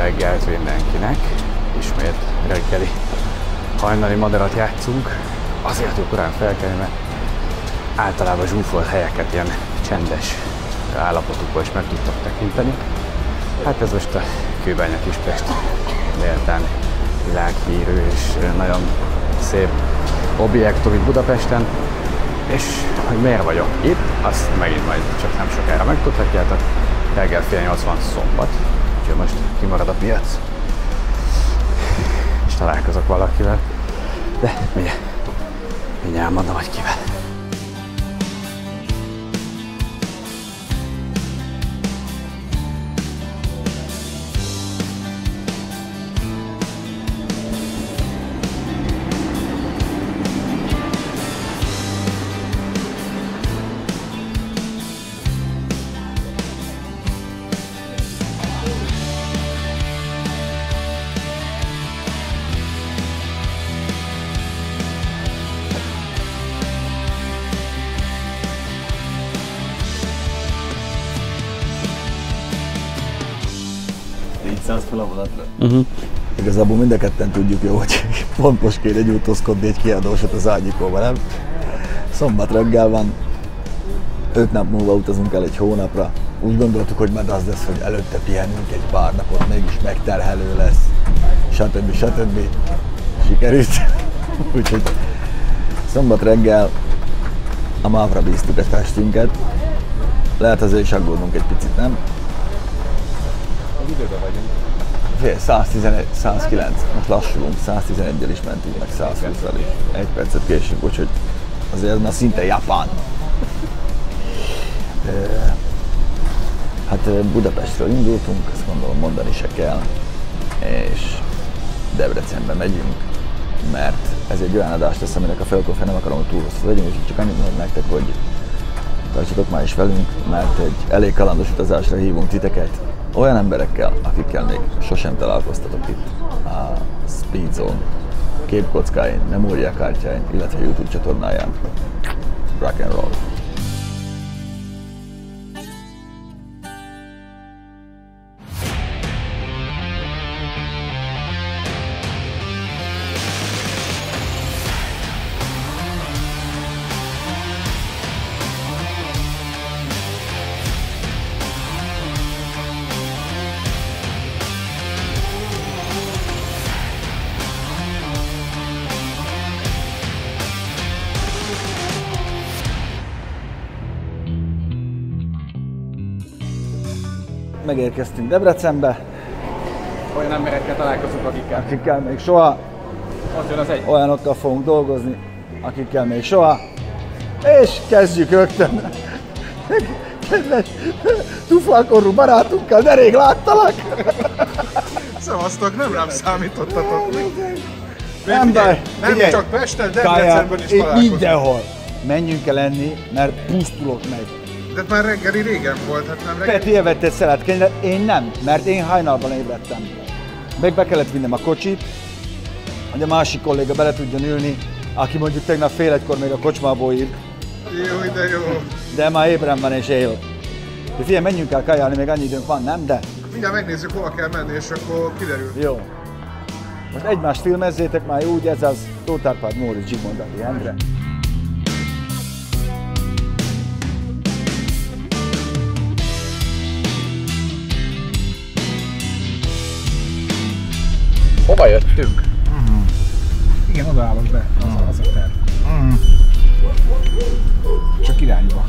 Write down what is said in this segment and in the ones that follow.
reggelt mindenkinek. Ismét reggeli hajnali madarat játszunk. Azért jó korán felkelni, mert általában zsúfolt helyeket ilyen csendes állapotukban is meg tudtak tekinteni. Hát ez most a Kőbánya Kispest méltán világhírű és nagyon szép objektum itt Budapesten. És hogy miért vagyok itt, azt megint majd csak nem sokára megtudhatjátok. Reggel fél 8 van szombat, úgyhogy most kimarad a piac, és találkozok valakivel. De mindjárt elmondom, hogy kivel. Igazából mind a ketten tudjuk jó, hogy pont most kéne gyújtózkodni egy kiadósat az ágyikóba, nem? Szombat reggel van, 5 nap múlva utazunk el egy hónapra. Úgy gondoltuk, hogy majd az lesz, hogy előtte pihenünk egy pár napot, mégis megterhelő lesz, stb. Sikerült. Úgyhogy szombat reggel a mávra bíztuk a testünket. Lehet azért is aggódunk egy picit, nem? Időben vagyunk. 111, 109, most lassulunk, 111-el is mentünk, meg 120-al is. 1 percet késünk, úgyhogy azért már szinte Japán. Hát Budapestről indultunk, azt gondolom mondani se kell, és Debrecenbe megyünk, mert ez egy olyan adás lesz, aminek a felkonfén nem akarom, hogy túl hosszú legyen, és csak annyit mondom nektek, hogy tartsatok már is velünk, mert egy elég kalandos utazásra hívunk titeket, olyan emberekkel, akikkel még sosem találkoztatok itt a Speedzone képkockáin, memóriakártyáin, illetve YouTube csatornáján. Rock and roll! Megérkeztünk Debrecenbe. Olyan emberekkel találkozunk, akikkel még soha. Az jön az egy. Olyanokkal fogunk dolgozni, akikkel még soha. És kezdjük rögtön. Kedves tuflakorú barátunkkal, de rég láttalak. Szevasztok, nem rám számítottatok. Nem baj. Nem csak Pesten, Debrecenben is találkozunk. Mindenhol. Menjünk el enni, mert pusztulok meg. De már reggeli régen volt, hát nem reggeli. Peti elvette szeletkenyeret, én nem, mert én hajnalban ébredtem. Meg be kellett vinnem a kocsit, hogy a másik kolléga bele tudjon ülni, aki mondjuk tegnap fél egykor még a kocsmából írt. Jó, de jó. De már ébren van és él. De figyelj, menjünk el kajálni, még annyi időnk van, nem? De? Mindjárt megnézzük, hova kell menni, és akkor kiderül. Jó. Most egymást filmezzétek már úgy, ez az Tóth Árpád, Móricz Zsigmond, Adi Endre. Hova jöttünk? Igen, oda állok be, az a terv. Csak irányba.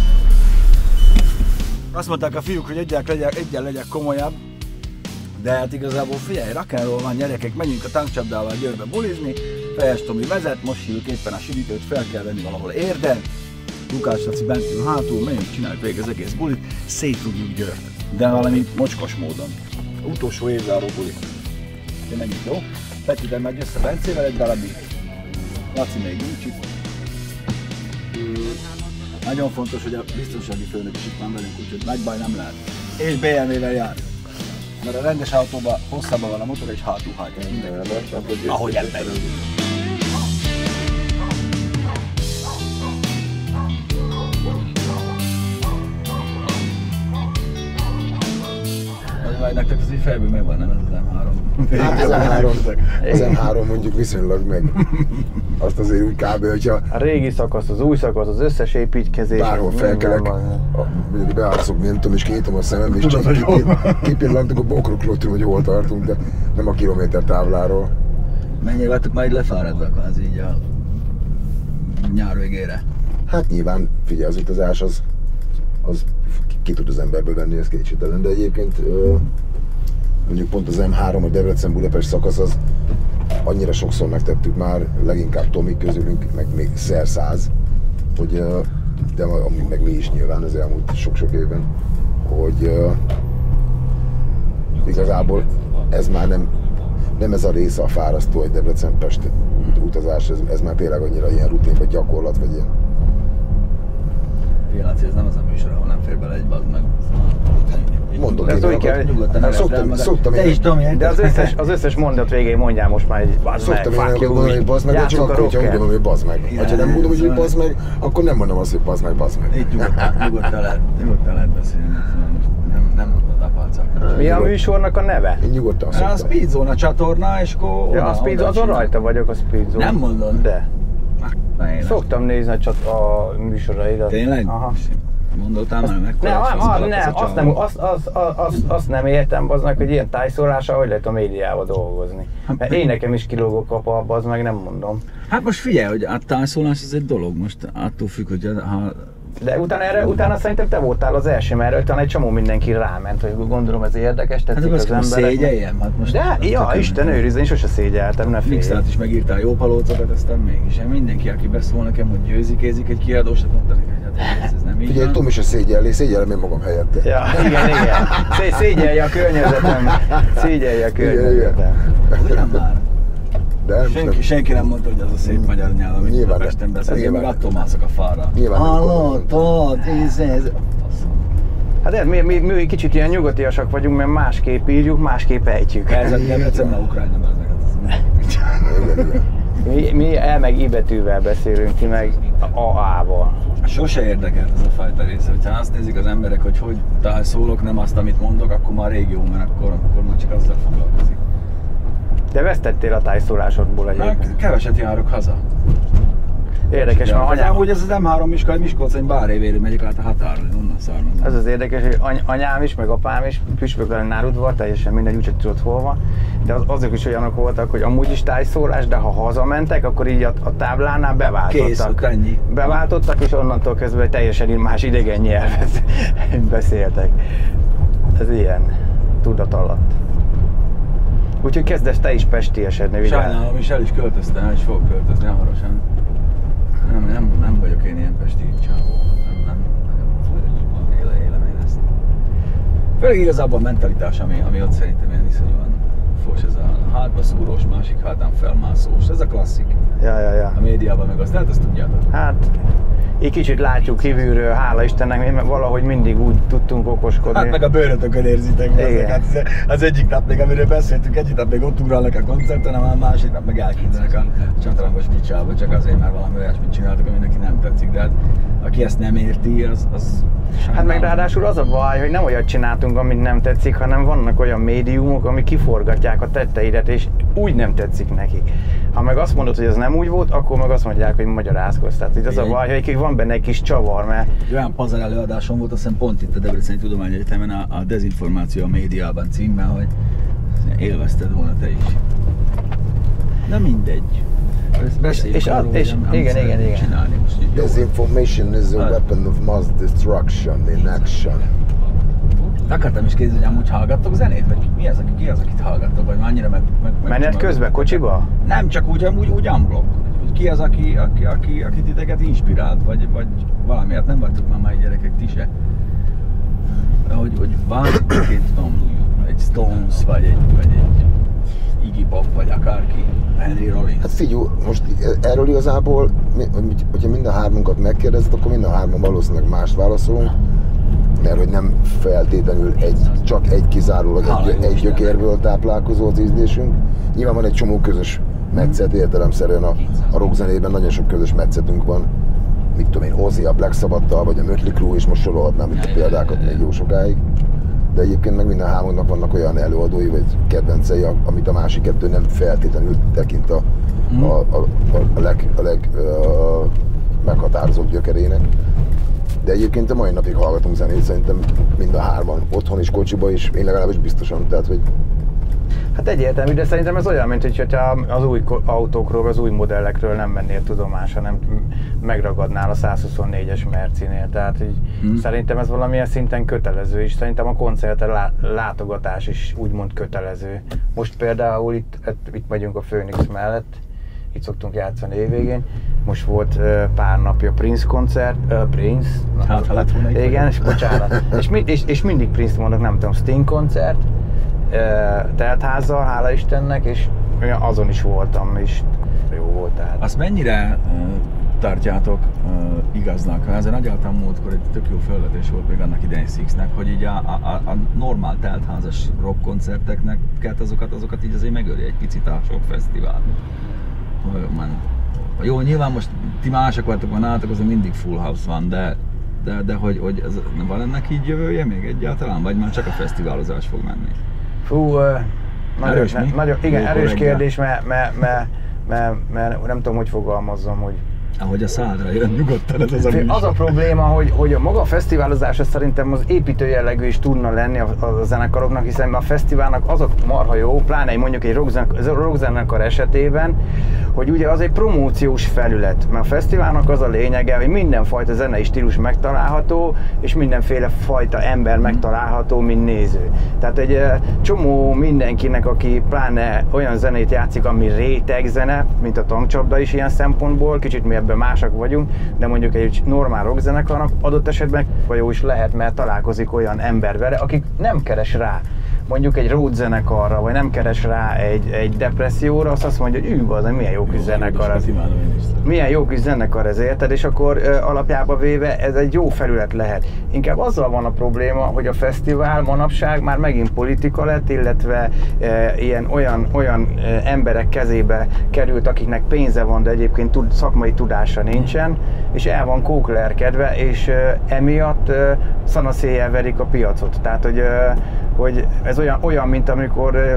Azt mondták a fiúk, hogy egyen legyek komolyabb, de hát igazából figyelj, rock and roll van, gyerekek, menjünk a tankcsapdával Győrbe bulizni, Fejes Tomi vezet, most hívjuk éppen a sütítőt, fel kell venni valahol Érden, Lukács Laci bent ül hátul, menjünk, csináljuk végig az egész bulit, szétrúgjuk Győrt, de valami mocskos módon. Utolsó évzáró buli. De menjünk, jó? Peti, te megy össze Bencével egy darabig. Laci még nincs itt. Nagyon fontos, hogy a biztonsági főnök is itt van velünk, úgyhogy nagy baj nem lehet. És BMW-vel jár. Mert a rendes autóban hosszabban van a motor és hátul hajtja mindenki. Ahogy ember. Jaj, nektek az így fejből megvan, nem ez az M3. Hát az M3 mondjuk viszonylag meg. Azt azért úgy kb. Hogyha A régi szakasz, az új szakasz, az összes építkezés. bárhol felkelek, beállszok, nem tudom, és kiítom a szemem, és csak kipillantunk a bokrokról, tudom, hogy hol tartunk, de nem a kilométer tábláról. Mennyire vagytok már így lefáradva, kvázi így a nyár végére? Hát nyilván, figyelj, az utazás az ki tud az emberből venni, ez kétségtelen, de egyébként mondjuk pont az M3, a Debrecen-Budapest szakasz, az annyira sokszor megtettük már, leginkább Tomi közülünk, meg még szer-száz, hogy, de meg mi is nyilván az elmúlt sok-sok évben, hogy igazából ez már nem ez a része a fárasztó, hogy Debrecen-Pest utazás, ez már tényleg annyira ilyen rutin, vagy gyakorlat, vagy ilyen. Laci, ez nem az a műsor, ahol nem fér bele egy bazd meg. Mondom, de úgy kell, szoktam te is, Tomi, de az összes mondat végén mondjál most már egy bazd meg, fuck you, gondolni, hogy bazd meg, vagy csak akkor, hogyha úgy gondolom, hogy bazd meg. Ha nem mondom, hogy bazd meg, akkor nem mondom azt, hogy bazd meg. Itt nyugodtan lehet beszélni. Nem mondod a pálcák. Mi a műsornak a neve? Én nyugodtan szoktam. A Speedzone csatorna, és akkor ja, a Speedzone, azon rajta vagyok a Speedzone. Nem mondod? De. Szoktam nézni a műsoraidat. Tényleg? Aha. Mondotál már meg? Azt nem értem, aznak, hogy ilyen tájszólással hogy lehet a médiával dolgozni. Mert én nekem is kilógok abba, az meg nem mondom. Hát most figyelj, hogy a tájszólás ez egy dolog, most attól függ, hogy ha... De utána szerintem te voltál az első, mert utána egy csomó mindenki ráment, hogy gondolom ez érdekes, tetszik az embereknek. Szégyeljem? Hát most de, ja, Isten őrizd, én sose szégyeltem, ne félj. Mixát is megírtál jó palócokat, aztán mégis. Mindenki, aki beszól nekem, hogy győzikézik egy kiadósat, mondta neki, hogy hát ez nem így. Figyelj, Tom is a szégyellem én magam helyette. Ja, igen. Szégyelje a környezetem. Szégyelje a környezetem. Ugyan már? De senki nem mondta, hogy az a szép magyar nyelv, amit Budapesten beszél, én meg attól mászok a falra. Hallottad, ez. Hát mi kicsit ilyen nyugatiasak vagyunk, mert másképp írjuk, másképp ejtjük. Ez nem Ukrajna mi el meg I betűvel beszélünk, ti meg AA-val. Sose érdekelt ez a fajta része, hogyha azt nézik az emberek, hogy szólok, nem azt, amit mondok, akkor már rég jó, mert akkor már csak azzal foglalkozik. De vesztettél a tájszólásodból egyébként. Keveset járok haza. Érdekes, mert anyám... Úgy ez az M3 Miskolc, én Bárévéről megyek át a határon, onnan származom. Ez az érdekes, hogy anyám is, meg apám is, püspöklen nárudvar, teljesen mindegy, úgyhogy tudod hol van. De azok is olyanok voltak, hogy amúgy is tájszólás, de ha hazamentek, akkor így a táblánál beváltottak. Kész, ennyi. Beváltottak, és onnantól kezdve teljesen más idegen nyelvet beszéltek. Ez ilyen, tudat alatt. Úgyhogy kezdesz te is pestiesedni. Sajnálom, és el is költöztem, el is fogok költözni hamarosan. Nem vagyok én ilyen pesti csávó. Nem élem én ezt. Főleg igazából a mentalitás, ami ott szerintem ilyen iszonyúan fos, ez a hátba szúrós, másik hátán felmászós. Ez a klasszik. Ja. A médiában meg azt, tehát ezt tudjátok. Hát, így kicsit látjuk kívülről, hála Istennek, mert valahogy mindig úgy tudtunk okoskodni. Hát meg a bőrötökön érzitek. Hát az egyik nap még, amiről beszéltünk, egyik nap még ott ugrálnak a koncerten, a másik nap meg elkínzenek a csatrangos picsába, csak azért, mert valami olyasmit csináltak, ami neki nem tetszik. De hát, aki ezt nem érti, az hát meg ráadásul az a baj, hogy nem olyat csináltunk, amit nem tetszik, hanem vannak olyan médiumok, amik kiforgatják a tetteidet, és úgy nem tetszik nekik. Ha meg azt mondod, hogy ez nem úgy volt, akkor meg azt mondják, hogy magyarázkodsz. Tehát itt az a baj, hogy van benne egy kis csavar, mert... Olyan pazar előadásom volt, azt hiszem pont itt a Debreceni Tudományegyetemen a Dezinformáció a médiában címben, hogy élvezted volna te is. Na mindegy. Igen. Disinformation is a weapon of mass destruction in action. Akartam is kérdezni, hogy amúgy hallgattok zenét? Vagy ki az, akit hallgattok? Vagy már annyira menet közben, kocsiba? Nem, csak úgy unblock. Ki az, aki titeket inspirált? Vagy valamiért nem vagytok már gyerekek ti se. Hogy választok egy Stones, vagy egy Iggy Pop, vagy akárki, Henry Rollins. Hát figyelj, most erről igazából, hogyha mind a hármunkat megkérdezed, akkor mind a hárman valószínűleg mást válaszolunk. Mert hogy nem feltétlenül csak egy kizárólag egy gyökérből táplálkozó az ízlésünk. Nyilván van egy csomó közös metszet, értelemszerűen a rockzenében nagyon sok közös metszetünk van. Mit tudom én, Ozzy a Black Sabbath-tal, vagy a Mötley Crüe, és most sorolhatnám itt a példákat még jó sokáig. de egyébként meg minden háromnak vannak olyan előadói vagy kedvencei, amit a másik kettő nem feltétlenül tekint a meghatározott gyökerének. De egyébként a mai napig hallgatunk zenét, szerintem mind a hárman, otthon is, kocsiba is, én legalábbis biztosan, tehát hogy... Hát egyértelmű, de szerintem ez olyan, mint hogyha az új autókról, az új modellekről nem vennél tudomás, hanem megragadnál a 124-es Mercinél. Tehát így szerintem ez valamilyen szinten kötelező, és szerintem a koncertre látogatás is úgymond kötelező. Most például itt megyünk a Phoenix mellett, itt szoktunk játszani évvégén. Most volt pár napja Prince koncert, Prince, Hát, ha lett volna itt igen, és bocsánat, és mindig Prince mondok, nem tudom, Sting koncert, teltházzal, hála Istennek, és azon is voltam, és jó volt tehát. Azt mennyire tartjátok igaznak? Ezen agyaltam múltkor, egy tök jó felvetés volt még annak idején Sixnek, hogy így a normál teltházas rockkoncerteknek azokat így azért megöli egy picit a sok fesztivál. Jó, nyilván most ti mások vagytok, van nálatok, azért mindig full house van, de hogy ez, van ennek így jövője még egyáltalán? Vagy már csak a fesztiválozás fog menni? Fú, igen, erős kérdés, mert nem tudom, hogy fogalmazzam, hogy... Ahogy a szádra jön nyugodtan ez az a műsor. Az a probléma, hogy a maga a fesztiválozása szerintem az építő jellegű is tudna lenni a zenekaroknak, hiszen a fesztiválnak az a marha jó, pláne mondjuk egy rockzenekar esetében, hogy ugye az egy promóciós felület, mert a fesztiválnak az a lényege, hogy mindenfajta zenei stílus megtalálható, és mindenféle fajta ember megtalálható, mint néző. Tehát egy csomó mindenkinek, aki pláne olyan zenét játszik, ami rétegzene, mint a tankcsapda is ilyen szempontból, kicsit mi ebben másak vagyunk, de mondjuk egy normál rockzenekarnak adott esetben vagy jó is lehet, mert találkozik olyan ember vele, akik nem keres rá mondjuk egy road zenekarra, vagy nem keres rá egy depresszióra, azt mondja, hogy az, milyen jó kis zenekar ez. Milyen jó kis zenekar ez, érted? És akkor alapjába véve ez egy jó felület lehet. Inkább azzal van a probléma, hogy a fesztivál manapság már megint politika lett, illetve olyan emberek kezébe került, akiknek pénze van, de egyébként szakmai tudása nincsen, és el van kóklerkedve, és emiatt szanaszéjjel verik a piacot. Tehát, hogy ez olyan, mint amikor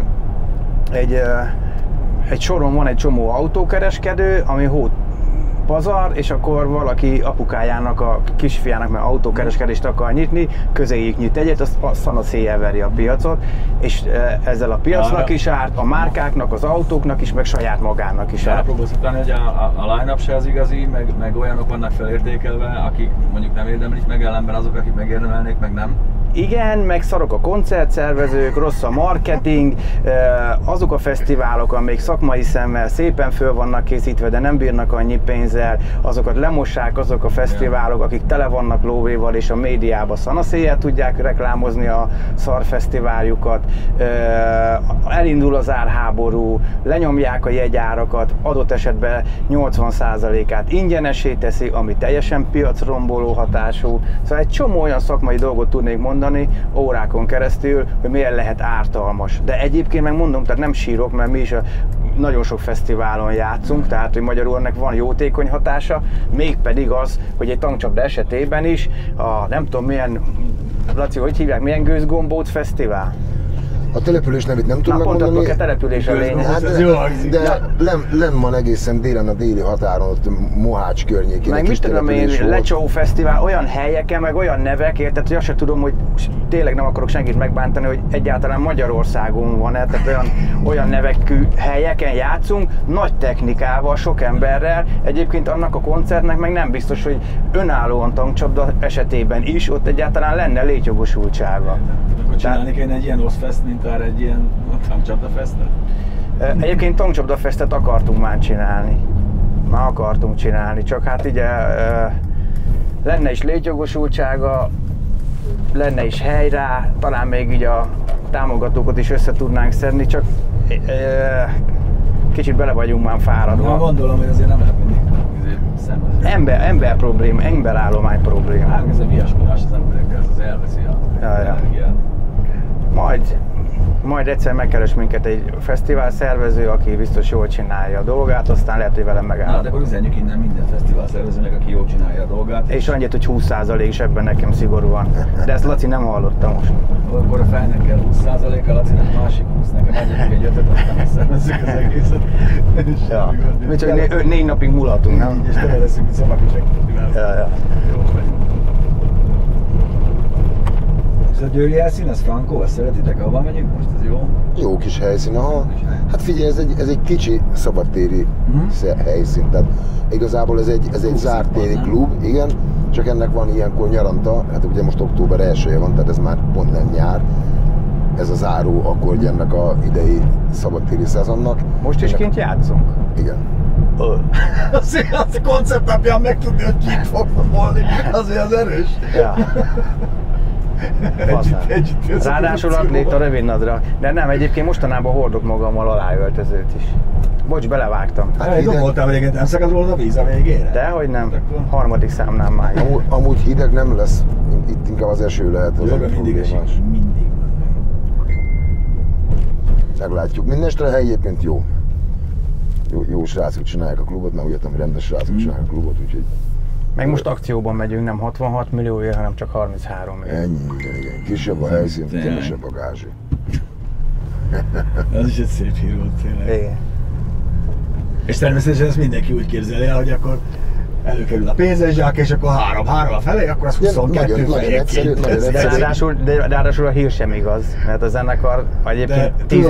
egy soron van egy csomó autókereskedő, ami pazar, és akkor valaki apukájának, a kisfiának, mert autókereskedést akar nyitni, közéjük nyit egyet, azt szanaszéjjel veri a piacot, és ezzel a piacnak is árt, a márkáknak, az autóknak is, meg saját magának is árt. Elpróbálsz utáni, hogy a line-up se az igazi, meg olyanok vannak felértékelve, akik mondjuk nem érdemlik meg, ellenben azok, akik megérdemelnék, meg nem? Igen, meg szarok a koncertszervezők, rossz a marketing, azok a fesztiválok, amik szakmai szemmel szépen föl vannak készítve, de nem bírnak annyi pénzzel, azokat lemossák azok a fesztiválok, akik tele vannak lóvéval, és a médiában szanaszéjjel tudják reklámozni a szarfesztiváljukat, elindul az árháború, lenyomják a jegyárakat, adott esetben 80%-át ingyenessé teszi, ami teljesen piacromboló hatású. Szóval egy csomó olyan szakmai dolgot tudnék mondani órákon keresztül, hogy miért lehet ártalmas. De egyébként meg mondom, tehát nem sírok, mert mi is nagyon sok fesztiválon játszunk, tehát hogy magyarul ennek van jótékony hatása, mégpedig az, hogy egy tankcsapda esetében is nem tudom milyen, Laci, hogy hívják, milyen Gőzgombóc fesztivál? A település nevét nem tudom megmondani. Pont a település a lényeg. De nem van egészen délen a déli határon, ott Mohács környékén. Meg mit tudom én, Lecsó Fesztivál, olyan helyeken, meg olyan nevek, érted, hogy azt sem tudom, hogy tényleg nem akarok senkit megbántani, hogy egyáltalán Magyarországon van, tehát olyan nevekű helyeken játszunk, nagy technikával, sok emberrel, egyébként annak a koncertnek meg nem biztos, hogy önállóan tankcsapda esetében is ott egyáltalán lenne létjogosultsága. Akkor csinálni kéne egy ilyen Oszfest, mint már egy ilyen tankcsapdafesztet? Egyébként tankcsapdafesztet akartunk már csinálni. Csak hát ugye lenne is létjogosultsága, lenne is hely rá, talán még így a támogatókat is össze tudnánk szedni, csak kicsit bele vagyunk már fáradva. Ja, gondolom, hogy azért nem lehet mindig szembezni. Ember probléma, emberállomány probléma. Hát ez a viaskodás az emberekkel, ez az elveszi a energiát. Majd Majd egyszer megkeres minket egy fesztivál szervező, aki biztos jól csinálja a dolgát, aztán lehet, hogy velem megáll. Hát akkor üzenjük innen minden fesztivál szervezőnek, aki jól csinálja a dolgát. És annyit, hogy 20% is ebben nekem szigorúan. De ezt Laci nem hallotta most. Akkor a fejnek kell 20%-a, Lacinak másik 20, nekem adjatok egy ötöt, aztán megszervezzük az egészet. Ja. Úgyhogy 4 napig mulatunk, nem? Így, és tele leszünk, hogy Szobakisek fesztivál. Ja. Jó vagyunk. És a győri helyszín, ez Frankó, ezt szeretitek, ahova megyünk most, ez jó? Jó kis helyszín, aha. Hát figyelj, ez egy kicsi szabadtéri helyszín, tehát igazából ez egy zárt téri klub, igen, csak ennek van ilyenkor nyaranta, hát ugye most október 1-je van, tehát ez már pont nem nyár. Ez a záró akkordja ennek a idei szabadtéri szezonnak. Most is kint játszunk? Igen. Azt koncept napján megtudni, hogy kit fog volni, azért az erős. Ja. Ráadásul atléta a rövidnadrág. De nem, egyébként mostanában hordok magammal aláöltözőt is. Bocs, belevágtam. Hát gondoltam, hogy nem szakad volna a víz a végére? Dehogy nem. Harmadik számnál már. Amúgy hideg nem lesz, itt inkább az eső lehet. Az mindig esik. Mindig. Meglátjuk. Mindenestre egyébként jó. Jó srácok csinálják a klubot, mert úgy értem, hogy rendes srácok csinálják a klubot, úgyhogy... Meg most akcióban megyünk, nem 66 millióért, hanem csak 33 millió. Ennyi, igen. Kisebb a helyszín, kevesebb a gázsi. Az is egy szép hír volt tényleg. Igen. És természetesen ezt mindenki úgy képzeli el, hogy akkor előkerül a pénzes zsák, és akkor 3 a felé, akkor az 22 nagyon egyszerű. Ráadásul a hír sem igaz, mert a zenekar egyébként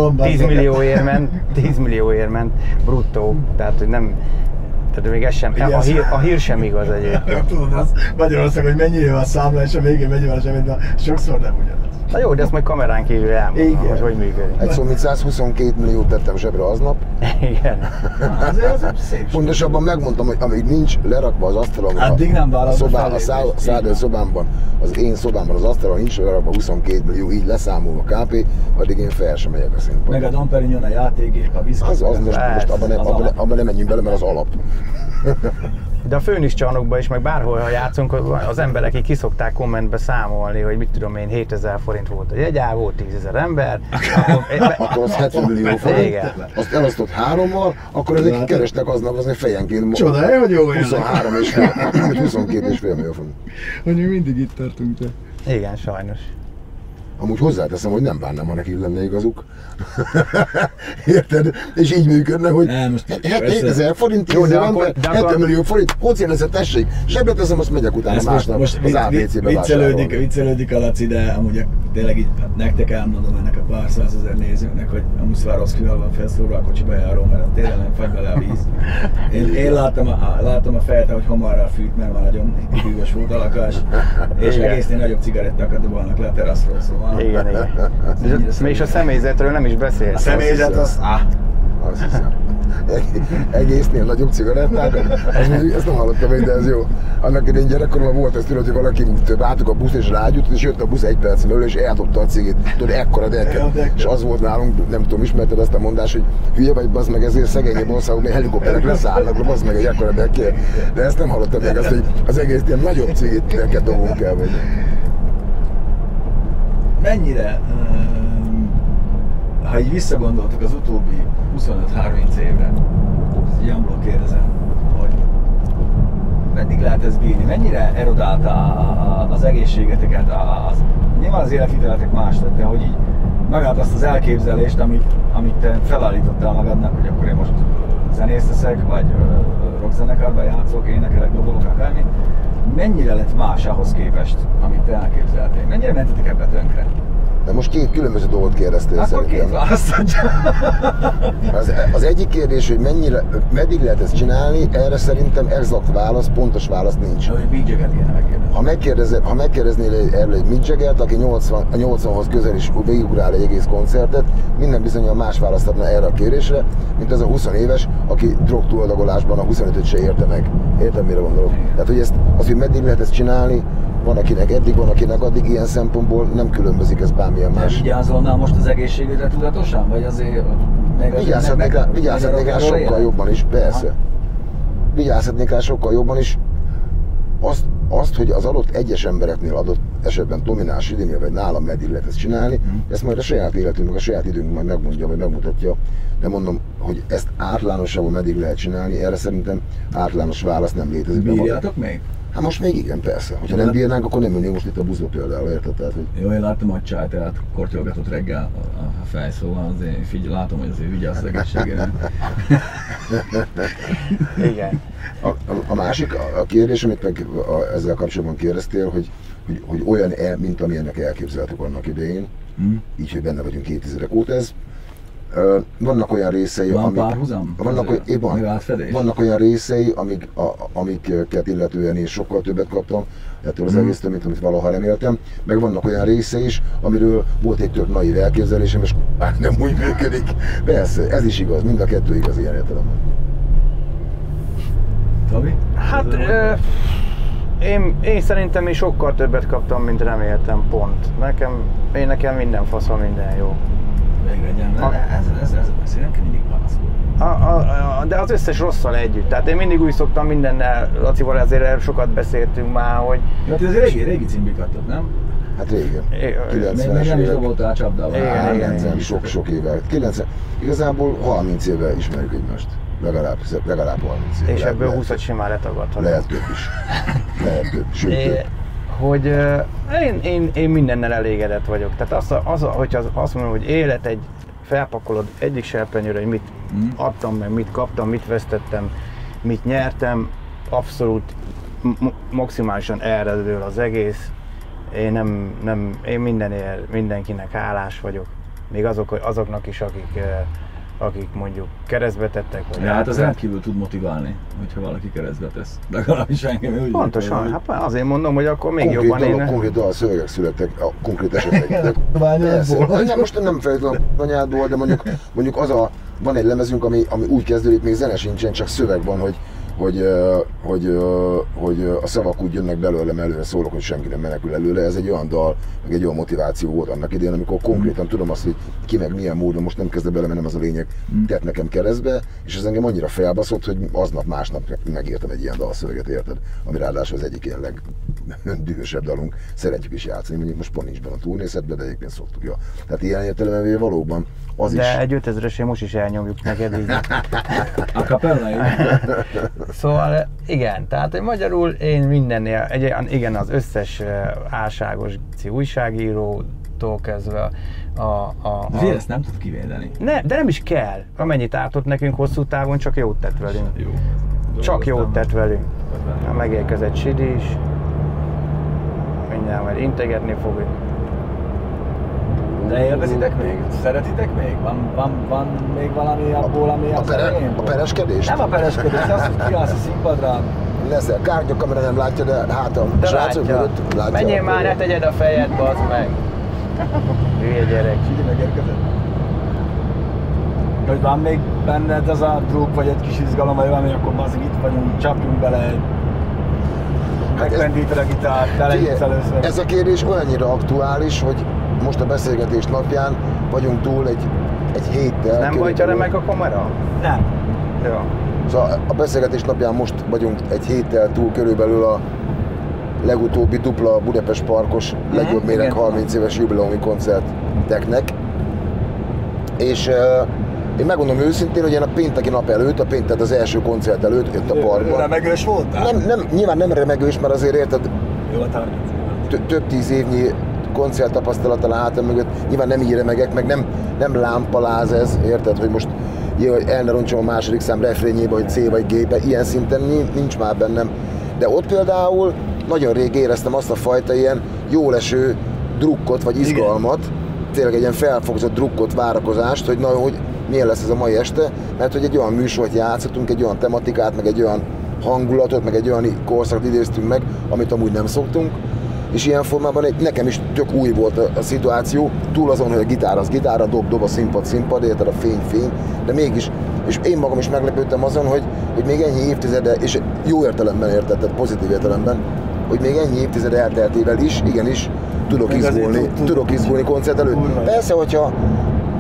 10 millióért ment bruttó, tehát hogy nem... Tehát még ez sem, a hír sem igaz egyébként. Tudod, az Magyarország, hogy mennyi a számla, és a végén mennyi van a semmit, sokszor nem ugyanaz. Na jó, de ezt majd kamerán kívül elmondom, hogy működik. Egy szó, mint 122 milliót tettem zsebre aznap. Igen. Az szép. Pontosabban megmondtam, hogy amíg nincs lerakva az asztalon, a szálló szobámban, az én szobámban az asztalon nincs lerakva 22 millió, így leszámolva KP, addig én fel sem megyek a színpadra. Meg a Dom Perignon, a játékgép, a viszki. Az most abban nem menjünk bele, mert az alap. De a főniscsarnokban is, meg bárhol, ha játszunk, az emberek így kiszokták kommentbe számolni, hogy mit tudom én, 7000 forint volt a jegyár, volt 10 000 ember. Akkor az 70 millió forint, azt elosztott 3-mal, akkor ezek kerestek aznap az fejenként. Csoda, hogy jó 22,5 millió forint. Hogy mi mindig itt tartunk te. Igen, sajnos. Amúgy hozzáteszem, hogy nem bánnám, ha nekik lenne igazuk. Érted? És így működne, hogy 7000 forint, 10 000 ember, 70 millió forint, hocén ezzel tessék, zsebre teszem, azt megyek utána másnap az ABC-be vásárolni. Viccelődik a Laci, de amúgy tényleg így nektek elmondom ennek a pár százezer nézőnek, hogy a Muszvároszkival van felszólva a kocsi bejáró, mert tényleg nem fagy bele a víz. Én láttam a fejet, hogy hamarral fűt, mert már nagyon hűvös volt a lakás, és egésznél nagyobb cigarettákat dobolnak le a teraszról, szóval. Igen. És a személyzetről nem is beszélsz. A személyzet az... Azt hiszem. Egésznél nagyobb cigarettákat? Ezt nem hallottam még, de ez jó. Annak idején gyerekkoromban volt ez, tudod, hogy valaki álltuk a busz és rágyújt, és jött a busz 1 perc belőle, és eldobta a cigit. Tudod, ekkora dekket. És az volt nálunk, nem tudom, ismerted azt a mondást, hogy hülye vagy, bazd meg, ezért szegényebb országok, mert helikopterek leszállnak, bazd meg egy ekkora dekket. De ezt nem hallottam még, azt, hogy az egész ilyen nagyobb cigit dekket dobunk el, vagy. Mennyire, ha így visszagondoltok az utóbbi 25-30 évre, így amblok kérdezem, hogy meddig lehet ez bírni? Mennyire erodálta az egészségeteket? Nyilván az életviteletek más lett, de hogy így magát azt az elképzelést, amit te felállítottál magadnak, hogy akkor én most zenész leszek, vagy rockzenekarban játszok, énekelek, dobolok, akármi, mennyire lett más ahhoz képest, amit te elképzeltél? Mennyire mentetek ebbe tönkre? De most 2 különböző dolgot kérdeztél akkor szerintem. Akkor 2 választ adja. Az egyik kérdés, hogy meddig lehet ezt csinálni, erre szerintem exakt válasz, pontos válasz nincs. Hogy Mick Jaggert kéne megkérdezni. Ha megkérdeznél erről egy Mick Jaggert, aki 80-hoz közel is végigugrál egy egész koncertet, minden bizonnyal más választ adna erre a kérésre, mint az a 20 éves, aki drogtúldagolásban a 25-öt se érte meg. Érted, mire gondolok? Tehát, hogy hogy meddig lehet ezt csinálni, van akinek eddig, van akinek addig, ilyen szempontból nem különbözik ez bármilyen más. Vigyázolnál most az egészségedre tudatosan? Vagy azért... Vigyázhatnék rá sokkal jobban is, persze. Vigyázhatnék rá sokkal jobban is. Azt azt, hogy az adott egyes embereknél adott esetben Tominál, Sidinél vagy nálam meddig lehet ezt csinálni, ezt majd a saját életünk, meg a saját időnk majd megmondja, vagy megmutatja. De mondom, hogy ezt általánosabban meddig lehet csinálni, erre szerintem általános válasz nem létezik. Bírjátok még? Hát most még igen, persze. Hogyha nem bírnánk, akkor nem ülnénk most itt a buszba például, érted? Tehát, hogy... Jó, én láttam, hogy Csájtát kortyolgatott reggel a fej, szóval azért látom, hogy azért vigyázz az egészségére. Igen. A másik a kérdés, amit meg ezzel kapcsolatban kérdeztél, hogy olyan mint amilyennek elképzeltük annak idején, így, hogy benne vagyunk 2000-ek óta, ez vannak olyan részei, vannak olyan részei, amiket illetően én sokkal többet kaptam ettől az egésztől, mint amit valaha reméltem, meg vannak olyan részei is, amiről volt egy tök naív elképzelésem, és már nem úgy működik. Persze, ez is igaz, mind a kettő igaz ilyen értelemben. Tomi? Hát én szerintem is sokkal többet kaptam, mint reméltem, pont. Nekem minden faszom, minden jó. Végre legyen, ez nekem mindig panaszol. De az összes rosszal együtt. Tehát én mindig úgy szoktam mindennel, Lacival azért sokat beszéltünk már, hogy... Ja, ez régi címük adtad, nem? Hát régen. 90-es évek. Nem is voltál csapdával. Igen, sok évvel. 90, igazából 30 éve ismerjük egymást. Legalább 30 éve. És ebből 20-at simán letagadhat. Lehet több is. Lehet több, sőt több. Hogy én mindennel elégedett vagyok. Tehát hogyha azt mondom, hogy élet felpakolod egyik serpenyőre, hogy mit adtam meg, mit kaptam, mit vesztettem, mit nyertem, abszolút maximálisan erre dől az egész. Én mindenkinek hálás vagyok. Még azoknak is, akik mondjuk keresztbe tettek. Vagy hát az rendkívül tud motiválni, hogyha valaki keresztbe tesz. Legalábbis engem úgy. Pontosan, hát azért mondom, hogy akkor még jobban én... Konkrét dalszövegek születtek, a konkrét esetek. Most nem feltétlenül a anyádból, de mondjuk van egy lemezünk, ami úgy kezdődik, még zene sincsen, csak szöveg van, hogy a szavak úgy jönnek belőlem előre, szólok, hogy senki nem menekül előle. Ez egy olyan dal, meg egy olyan motiváció volt annak idején, amikor konkrétan tudom azt, hogy ki meg milyen módon, most nem kezdve bele, mert nem az a lényeg, tett nekem keresztbe, és ez engem annyira felbaszott, hogy aznap másnap megírtam egy ilyen dalszöveget, érted? Ami ráadásul az egyik ilyen legdühösebb dalunk, szeretjük is játszani, mondjuk most pont nincs benne a túlnészetben, de egyébként szoktuk. Ja. Tehát ilyen értelemben valóban az de is... egy 5000-esén most is elnyomjuk neked így. A capella. Szóval igen, tehát magyarul én mindennél, igen, az összes álságos újságírótól kezdve ezt nem tud kivédeni. De nem is kell. Amennyit ártott nekünk hosszú távon, csak jót tett velünk. Jó. Csak jót tett velünk. Megérkezett Sidi is. Mindjárt majd integetni fogjuk. De élvezitek még? Szeretitek még? Van még valami abból, ami a pereskedés? Nem a pereskedés, az, hogy kiállsz a színpadra. Leszel, kártyakamera nem látja, de hát a srácok mögött látja. Menjél már, ne tegyed a fejed, bazd meg! Hülye gyerek. Sidi megérkezett. Hogy van még benned az a drog, vagy egy kis izgalom, vagy valami, akkor bazd, itt vagyunk, csapjunk bele. Megpendíted a gitárt, belenyitsz először. Ez a kérdés olyannyira aktuális, hogy most a beszélgetés napján vagyunk túl egy héttel. Nem bajtja remek a kamera? Nem. Jó. Szóval a beszélgetés napján most vagyunk egy héttel túl körülbelül a legutóbbi dupla Budapest Parkos legjobb méreg 30 éves jubileumi koncerteknek. És én megmondom őszintén, hogy én a pénteki nap előtt, tehát az első koncert előtt itt a parkban. Remegős voltál? Nyilván nem remegős, mert azért érted, több 10 évnyi koncerttapasztalattal a hátam mögött, nyilván nem így remegek, meg nem lámpaláz ez, érted, hogy most el ne roncsam a második szám refrényébe, hogy C vagy G-be, ilyen szinten nincs már bennem. De ott például nagyon rég éreztem azt a fajta ilyen jól eső drukkot vagy izgalmat, tényleg egy ilyen felfogzott drukkot, várakozást, hogy hogy milyen lesz ez a mai este, mert hogy egy olyan műsort játszottunk, egy olyan tematikát, meg egy olyan hangulatot, meg egy olyan korszakot idéztünk meg, amit amúgy nem szoktunk. És ilyen formában nekem is tök új volt a szituáció, túl azon, hogy a gitár az gitár, dob a színpad, érted, a fény, de mégis, és én magam is meglepődtem azon, hogy még ennyi évtizede, és jó értelemben érted, tehát pozitív értelemben, hogy még ennyi évtized elteltével is, igenis tudok izgulni koncert előtt. Persze, hogyha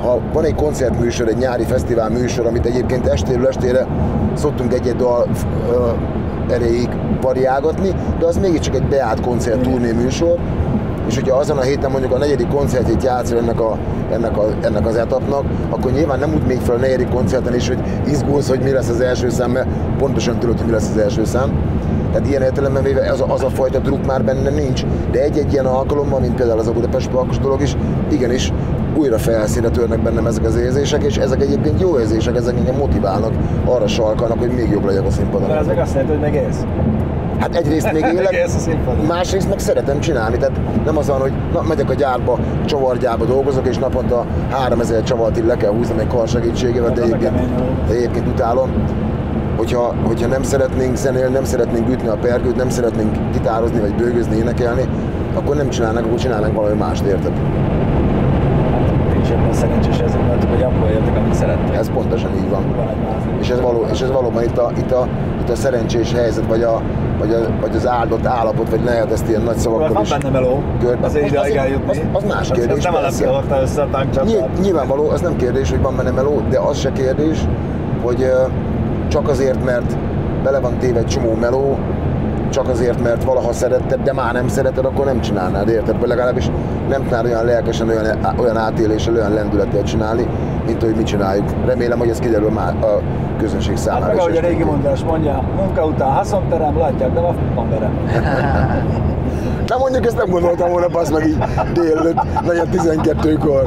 ha van egy koncertműsor, egy nyári fesztivál műsor, amit egyébként estéről estére szoktunk egy-egy dal erejéig variálgatni, de az mégiscsak egy beállt koncert turné műsor, és hogyha azon a héten mondjuk a 4. koncertjét játszol ennek az etapnak, akkor nyilván nem úgy még fel a 4. koncerten is, hogy izgulsz, hogy mi lesz az első szám, mert pontosan tudod, hogy mi lesz az első szám. Tehát ilyen értelemben véve az a fajta druk már benne nincs, de egy-egy ilyen alkalommal, mint például az a Budapest Parkos dolog is, igenis újra felszínre törnek bennem ezek az érzések, és ezek egyébként jó érzések, ezek engem motiválnak, arra sarkalnak, hogy még jobb legyek a színpadon. De ez meg azt jelenti, hogy megélsz. Hát egyrészt még élek, másrészt meg szeretem csinálni, tehát nem az van, hogy megyek a gyárba, csavargyárba dolgozok, és naponta 3000 csavart így le kell húznom egy kar segítségével, de egyébként utálom. Hogyha nem szeretnénk zenélni, nem szeretnénk ütni a pergőt, nem szeretnénk gitározni, vagy bőgözni, énekelni, akkor nem csinálnak, akkor csinálnánk valami mást, érted? Nincs ebben szerencsés ezért, mert hogy akkor értek, amit szerettek. Ez pontosan így van. És ez valóban itt a szerencsés helyzet, vagy az áldott állapot, vagy lehet ezt ilyen nagy szavakkal is. Van benne meló, azért ideig eljutni. Az más kérdés. Nem alapja hordta össze a tankcsapát. Nyilvánvaló, az nem kérdés, hogy van benne meló, de az se kérdés, hogy csak azért, mert bele van téve egy csomó meló, csak azért, mert valaha szeretted, de már nem szereted, akkor nem csinálnád, érted? Vagy legalábbis nem tudnád olyan lelkesen, olyan átéléssel, olyan lendülettel csinálni, mint ahogy mi csináljuk. Remélem, hogy ez kiderül már a közönség számára. Hát meg ahogy a régi mondás mondja, munka után haszonterem, látják, de van verem. Na mondjuk ezt nem gondoltam volna, passz meg így délelőtt, nagyon 12-kor.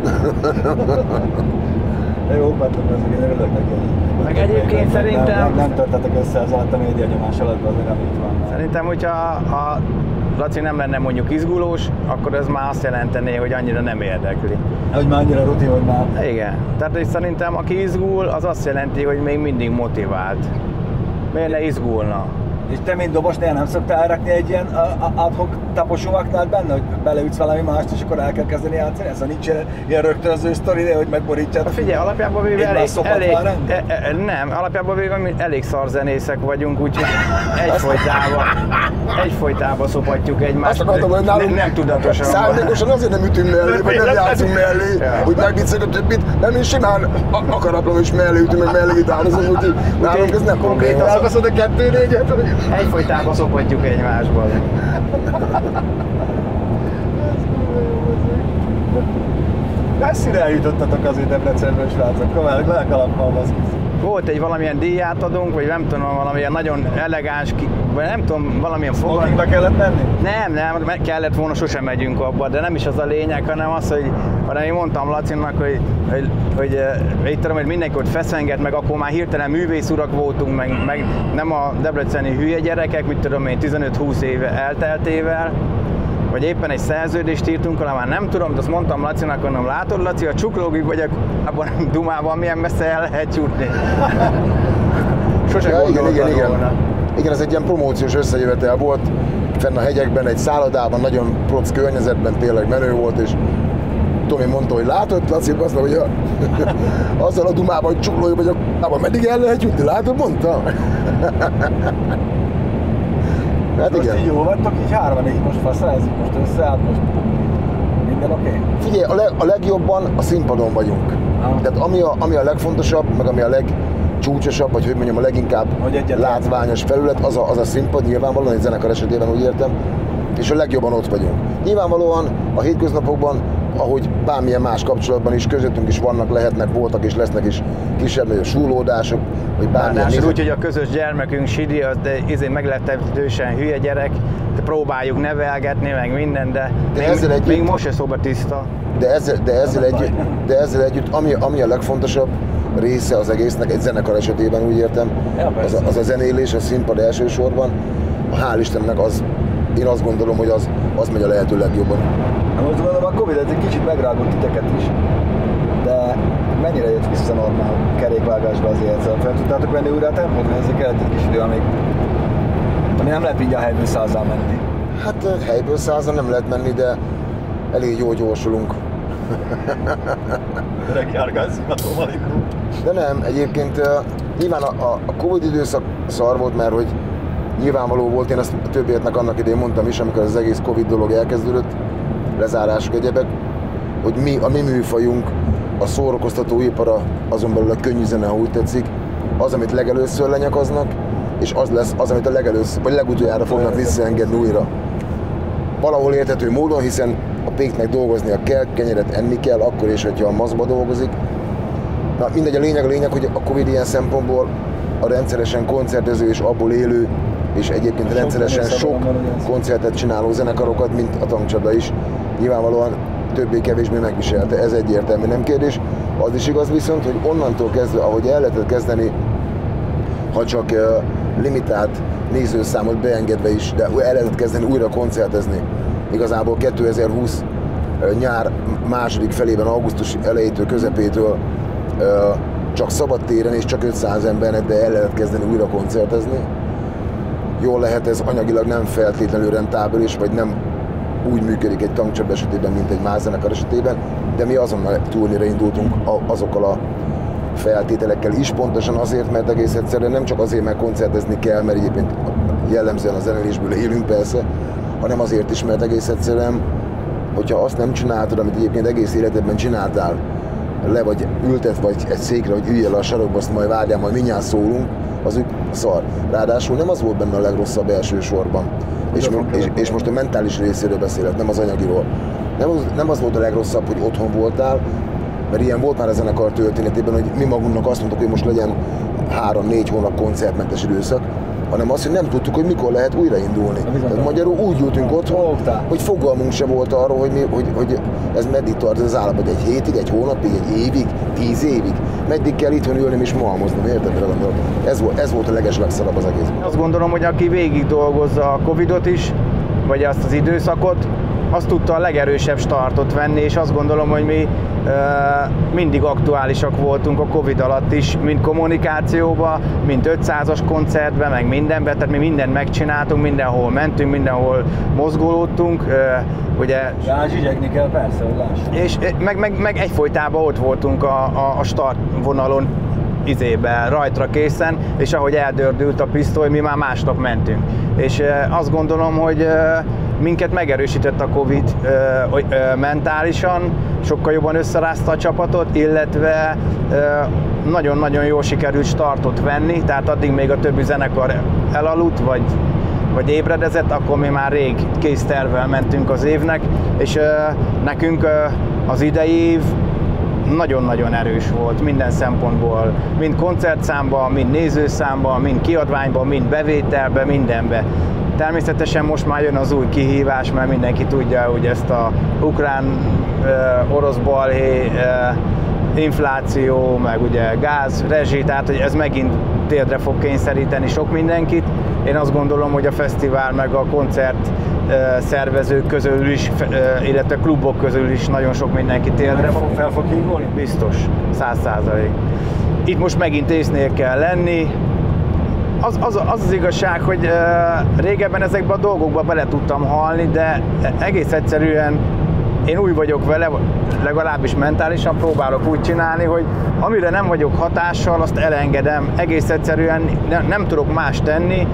Jó, mert én örülök neki. Meg egyébként szerintem... Nem törtetek össze az alatt a média nyomás alatt, azért amit van. Szerintem, hogyha a Laci nem lenne mondjuk izgulós, akkor ez már azt jelentené, hogy annyira nem érdekli. Hogy már annyira rutin, hogy már... Igen. Tehát szerintem aki izgul, az azt jelenti, hogy még mindig motivált. Miért ne izgulna? És te, mint dobos, nem szoktál elrakni egy ilyen ad-hoc taposóaknál benne, hogy beleütsz valami mást, és akkor el kell kezdeni játszani? Ez a nincs ilyen rögtönző sztori, de hogy megborítjátok. Figyelj, alapjában véve alapjában véve elég szarzenészek vagyunk, úgyhogy egyfolytában szopatjuk egymást. Azt akartam, hogy nálunk nem tudatosan. Szándékosan azért nem ütünk mellé, vagy nem játszunk mellé, hogy megviccek a többit, nem, és simán akaratlan is mellé ütünk, meg mellé gitározunk, úgyhogy nálunk ez nem probléma. Elbaszod a 2-4-et? Egyfolytában szopatjuk egymásból. Messzire eljutottatok azért Debrecenből, srácok, komolyan, le a kalappal baszkisz. Volt egy valamilyen díját adunk, vagy nem tudom, valamilyen nagyon elegáns, vagy nem tudom, valamilyen fogal. Smokingba kellett menni? Nem, kellett volna, sosem megyünk abba, de nem is az a lényeg, hanem az, hogy én mondtam Lacinak, hogy itt tudom, hogy mindenki ott feszenget, meg akkor már hirtelen művészurak voltunk, meg nem a debreceni hülye gyerekek, mit tudom én, 15-20 éve elteltével, vagy éppen egy szerződést írtunk, már nem tudom, de azt mondtam Lacinak, mondom, látod Laci, a csuklógig vagyok abban a dumában, milyen messze el lehet jutni. Sose gondoltam volna. Igen, ez egy ilyen promóciós összejövetel volt, fenn a hegyekben, egy szállodában, nagyon proc környezetben, tényleg menő volt, és Tomi mondta, hogy látod, Laci, azt mondja, hogy azzal a dumában, hogy csuklói vagyok, meddig el lehet jutni, látod, mondta? Hát most igen. így jó vagytok, így hárman, így most fasszázik, most összeállt, most minden oké? Figyelj, a legjobban a színpadon vagyunk. Tehát ami a legfontosabb, meg ami a legcsúcsosabb, vagy hogy mondjam, a leginkább látványos felület, az a színpad, nyilvánvalóan egy zenekar esetében úgy értem, és a legjobban ott vagyunk. Nyilvánvalóan a hétköznapokban, ahogy bármilyen más kapcsolatban is, közöttünk is vannak, lehetnek, voltak és lesznek is kisebb-nagyobb súlódások, vagy bármilyen. Úgy, hogy a közös gyermekünk Sidi, az meglehetősen hülye gyerek, de próbáljuk nevelgetni, meg minden, de még most se szoba tiszta. De ezzel együtt ami a legfontosabb része az egésznek, egy zenekar esetében úgy értem, az a zenélés, a színpad elsősorban. Hál' Istennek én azt gondolom, hogy az megy a lehető legjobban. Most gondolom, a Covid egy kicsit megrágott titeket is, de mennyire jött vissza normál kerékvágásba az élet? Fel tudtátok venni újra a tempót? Ezzel kellett egy kis idő, ami nem lehet így a helyből 100-al menni. Hát helyből 100-al nem lehet menni, de elég jól gyorsulunk. Öreg járgálsz, De nem, egyébként nyilván a Covid időszak szar volt, mert hogy nyilvánvaló volt, én ezt a többieknek annak idején mondtam is, amikor az egész Covid dolog elkezdődött, lezárások, egyebek, hogy a mi műfajunk a szórakoztatóipara, azon belül a könnyű zene, ha úgy tetszik, az, amit legelőször lenyakaznak, és az lesz az, amit a legelőször, vagy legutoljára fognak visszaengedni újra. Valahol érthető módon, hiszen a péknek dolgoznia kell, kenyeret enni kell, akkor is, hogyha a maszkba dolgozik. Na mindegy, a lényeg, hogy a Covid ilyen szempontból a rendszeresen koncertező és abból élő, és egyébként rendszeresen sok koncertet csináló zenekarokat, mint a Tankcsapda is, nyilvánvalóan többé-kevésbé megviselte, ez egyértelmű, nem kérdés. Az is igaz viszont, hogy onnantól kezdve, ahogy el lehetett kezdeni, ha csak limitált nézőszámot beengedve is, de el lehetett kezdeni újra koncertezni. Igazából 2020 nyár második felében, augusztus elejétől, közepétől csak szabadtéren és csak 500 embernek, de el lehet kezdeni újra koncertezni. Jól lehet, ez anyagilag nem feltétlenül rentábilis, vagy nem úgy működik egy Tankcsapda esetében, mint egy más zenekar esetében, de mi azonnal turnéra indultunk azokkal a feltételekkel is, pontosan azért, mert egész egyszerűen nem csak azért, mert koncertezni kell, mert egyébként jellemzően a zenélésből élünk persze, hanem azért is, mert egész egyszerűen, hogyha azt nem csináltad, amit egyébként egész életedben csináltál, le vagy ültet, vagy egy székre, hogy üljél le a sarokba, azt majd várjál, majd mindjárt szólunk, az úgy szar. Ráadásul nem az volt benne a legrosszabb elsősorban. És most a mentális részéről beszélek, nem az anyagiról. Nem az volt a legrosszabb, hogy otthon voltál, mert ilyen volt már a zenekar történetében, hogy mi magunknak azt mondtuk, hogy most legyen 3-4 hónap koncertmentes időszak, hanem azt, hogy nem tudtuk, hogy mikor lehet újraindulni. Tehát magyarul úgy ültünk otthon, hogy fogalmunk se volt arról, hogy ez meddig tart ez az állapot, egy hétig, egy hónapig, egy évig, 10 évig. Meddig kell itthon ülnöm és malmoznom, érted, mire gondolok? Ez volt a legeslegszarabb az egész. Azt gondolom, hogy aki végig dolgozza a Covidot is, vagy azt az időszakot, azt tudta a legerősebb startot venni, és azt gondolom, hogy mi mindig aktuálisak voltunk a Covid alatt is, mind kommunikációban, mind 500-as koncertben, meg mindenben, tehát mi mindent megcsináltunk, mindenhol mentünk, mindenhol mozgolódtunk, ugye... Ja, zsigyegni kell persze, hogy lássuk. És meg egyfolytában ott voltunk a startvonalon, rajtra készen, és ahogy eldördült a pisztoly, mi már másnap mentünk. És azt gondolom, hogy minket megerősített a Covid mentálisan, sokkal jobban összerázta a csapatot, illetve nagyon-nagyon jól sikerült startot venni, tehát addig még a többi zenekar elaludt, vagy ébredezett, akkor mi már rég kész tervvel mentünk az évnek, és nekünk az idei év nagyon-nagyon erős volt minden szempontból, mind koncertszámban, mind nézőszámban, mind kiadványban, mind bevételben, mindenben. Természetesen most már jön az új kihívás, mert mindenki tudja, hogy ezt a ukrán-orosz balhé, infláció, meg ugye gáz, rezsi, tehát hogy ez megint térdre fog kényszeríteni sok mindenkit. Én azt gondolom, hogy a fesztivál meg a koncert szervezők közül is, illetve klubok közül is nagyon sok mindenki térdre fog. Fel fog hívni? Biztos, 100%. Itt most megint észnél kell lenni. Az igazság, hogy régebben ezekben a dolgokba bele tudtam halni, de egész egyszerűen én úgy vagyok vele, legalábbis mentálisan próbálok úgy csinálni, hogy amire nem vagyok hatással, azt elengedem. Egész egyszerűen nem tudok más tenni,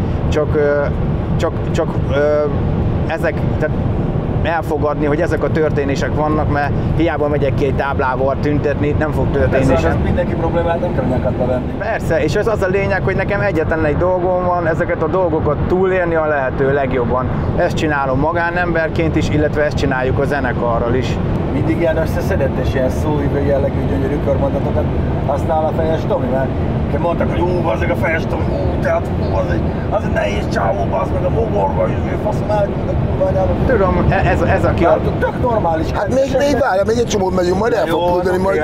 csak ezek, tehát elfogadni, hogy ezek a történések vannak, mert hiába megyek ki egy táblával tüntetni, nem fog történni. Persze, ez mindenki problémát nem kell nyakadba venni. Persze, és ez az a lényeg, hogy nekem egyetlen egy dolgom van, ezeket a dolgokat túlélni a lehető legjobban. Ezt csinálom magánemberként is, illetve ezt csináljuk a zenekarral is. Mindig ilyen összeszedett és ilyen szóhívő jellegű gyönyörű körmondatokat használ a Fejes Tomi, mert mondtak, hogy az a Fejes Tomi, tehát az egy nehéz csávó, az meg a mogorva, és faszom elgyújt a kurva anyába. Tudom, ez a kiadó. Tök normális. Hát még várja, még egy csomót megyünk, majd el fog küldeni majd.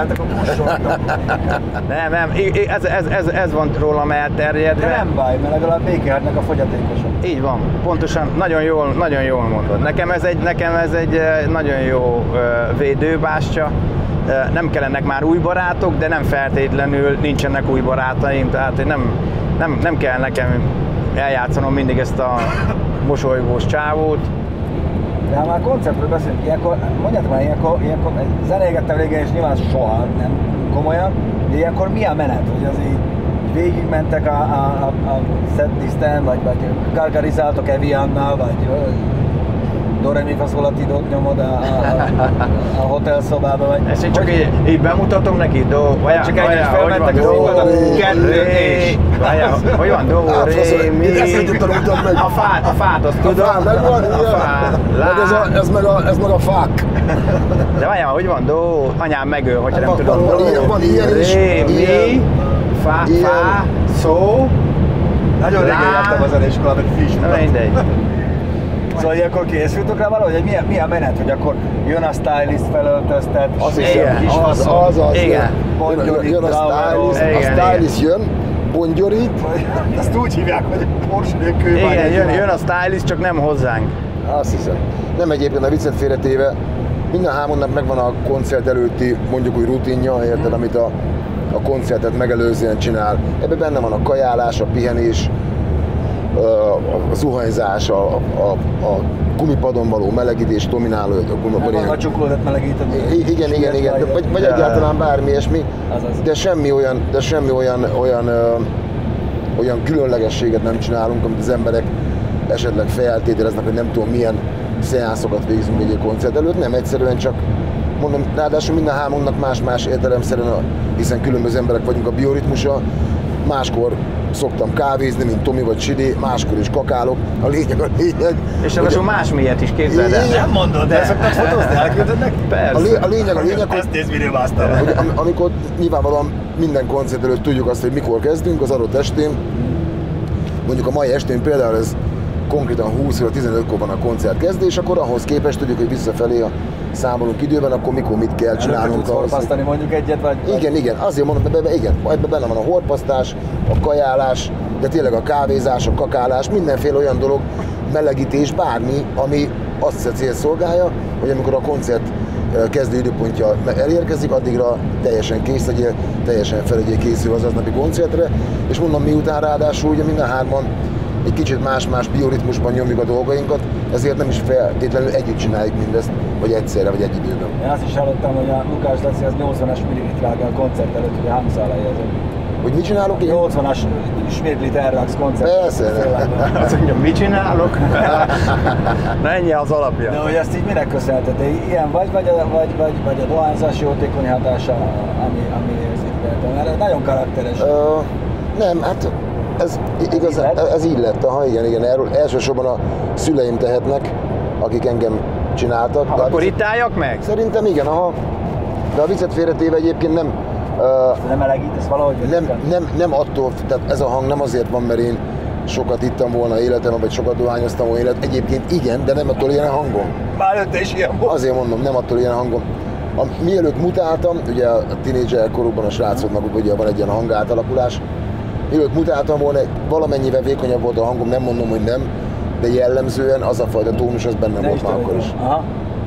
Nem, ez van rólam elterjedve. De nem baj, mert legalább békélhetnek a fogyatékosok. Így van, pontosan, nagyon jól mondod. Nekem ez egy nagyon jó védőbástya. Nem kellenek már új barátok, de nem feltétlenül nincsenek új barátaim, tehát nem kell nekem eljátszanom mindig ezt a mosolygós csávót. De ha már koncertről beszélünk, ilyenkor, mondjátok már, ilyenkor zenégettem régen, és nyilván soha nem komolyan, de ilyenkor mi a menet, hogy az így végigmentek a setlisten, vagy gargarizáltok Eviannal, vagy Doremi Faszolatit nyomod a hotelszobába, vagy... Ezt én csak így bemutatom neki, csak egy felmentek a színpadra, kettő és... Hogy van, do, ré, mi... A fát azt tudom. A fát megvan, ez meg a fák. De várjál, hogy van, do, anyám megöl, hogyha nem tudom. Van ilyen is. Ré, mi, fá, szó. Nagyon régen jártam az zeneiskolának, friss. Mindegy. Szóval ilyenkor készültök rá valahogy, hogy mi a menet, hogy akkor jön a stylist, felöltöztet, Az is jön, igen. Jön a stylist jön, bongyorít. Ezt úgy hívják, hogy Porsche kővágy. Igen, jön a stylist, csak nem hozzánk. Azt hiszem. Nem egyébként a viccet félretéve, minden hámonnak megvan a koncert előtti, mondjuk úgy rutinja, érted, amit a koncertet megelőzően csinál. Ebben benne van a kajálás, a pihenés, a zuhanyzás, a gumipadon való melegítés, domináló a gumipadon. A csukoldat melegíteni. Igen. Vagy egyáltalán bármi ilyesmi, de semmi olyan különlegességet nem csinálunk, amit az emberek esetleg feltételeznek, hogy nem tudom milyen szeánszokat végzünk egy koncert előtt. Nem, egyszerűen csak mondom, ráadásul minden hámunknak más-más értelemszerűen, hiszen különböző emberek vagyunk, a bioritmusa. Máskor szoktam kávézni, mint Tomi vagy Sidi, máskor is kakálok. A lényeg. És ráadásul más miért is képzeld el. Nem mondod, de szoktad fotózni, elküldöd? Persze. A lényeg, ezt nézd videóbáztam. amikor nyilvánvalóan minden koncert előtt tudjuk azt, hogy mikor kezdünk az adott estén. Mondjuk a mai estén például ez konkrétan 20-15-kor van a koncert kezdés, akkor ahhoz képest tudjuk, hogy visszafelé számolunk időben, akkor mikor mit kell csinálnunk. Tudsz horpasztani mondjuk egyet, vagy? Igen, azért mondom, ebben benne van a horpasztás, a kajálás, de tényleg a kávézás, a kakálás, mindenféle olyan dolog, melegítés, bármi, ami azt a cél szolgálja, hogy amikor a koncert kezdő időpontja elérkezik, addigra teljesen kész legyél, teljesen fel legyél készül az aznapi koncertre, és mondom, miután ráadásul ugye minden hárman egy kicsit más-más bioritmusban nyomjuk a dolgainkat, ezért nem is feltétlenül együtt csináljuk mindezt, vagy egyszerre, vagy egy időben. Én azt is hallottam, hogy a Lukács Laci az 80-as millilitrággal a koncert előtt, hogy a hangszál helyezett. Hogy mit csinálok én? 80-as smirglit elraksz koncert. Persze. Azt mondja, mit csinálok? Na ennyi az alapja. De hogy ezt így minek köszönheted? Ilyen vagy a dohányzás jótékony hatása, ami érzékeltem? Mert nagyon karakteres. Nem, hát ez így lett. Aha, igen. Erről elsősorban a szüleim tehetnek, akik engem csináltak. Akkor itt álljak meg? Szerintem igen, aha. De a viccet félretéve egyébként nem... nem melegítesz valahogy? Nem attól, tehát ez a hang nem azért van, mert én sokat ittam volna életemben, vagy sokat dohányoztam volna életemben. Egyébként igen, de nem attól ilyen hangom. Már előtte is ilyen volt. Azért mondom, nem attól ilyen hangom. Mielőtt mutáltam, ugye a tínédzser korukban a srácoknak ugye van egy ilyen hangátalakulás. Mielőtt mutáltam volna, valamennyivel vékonyabb volt a hangom, nem mondom, hogy nem, de jellemzően az a fajta tónus, az benne volt már akkor is. Aha.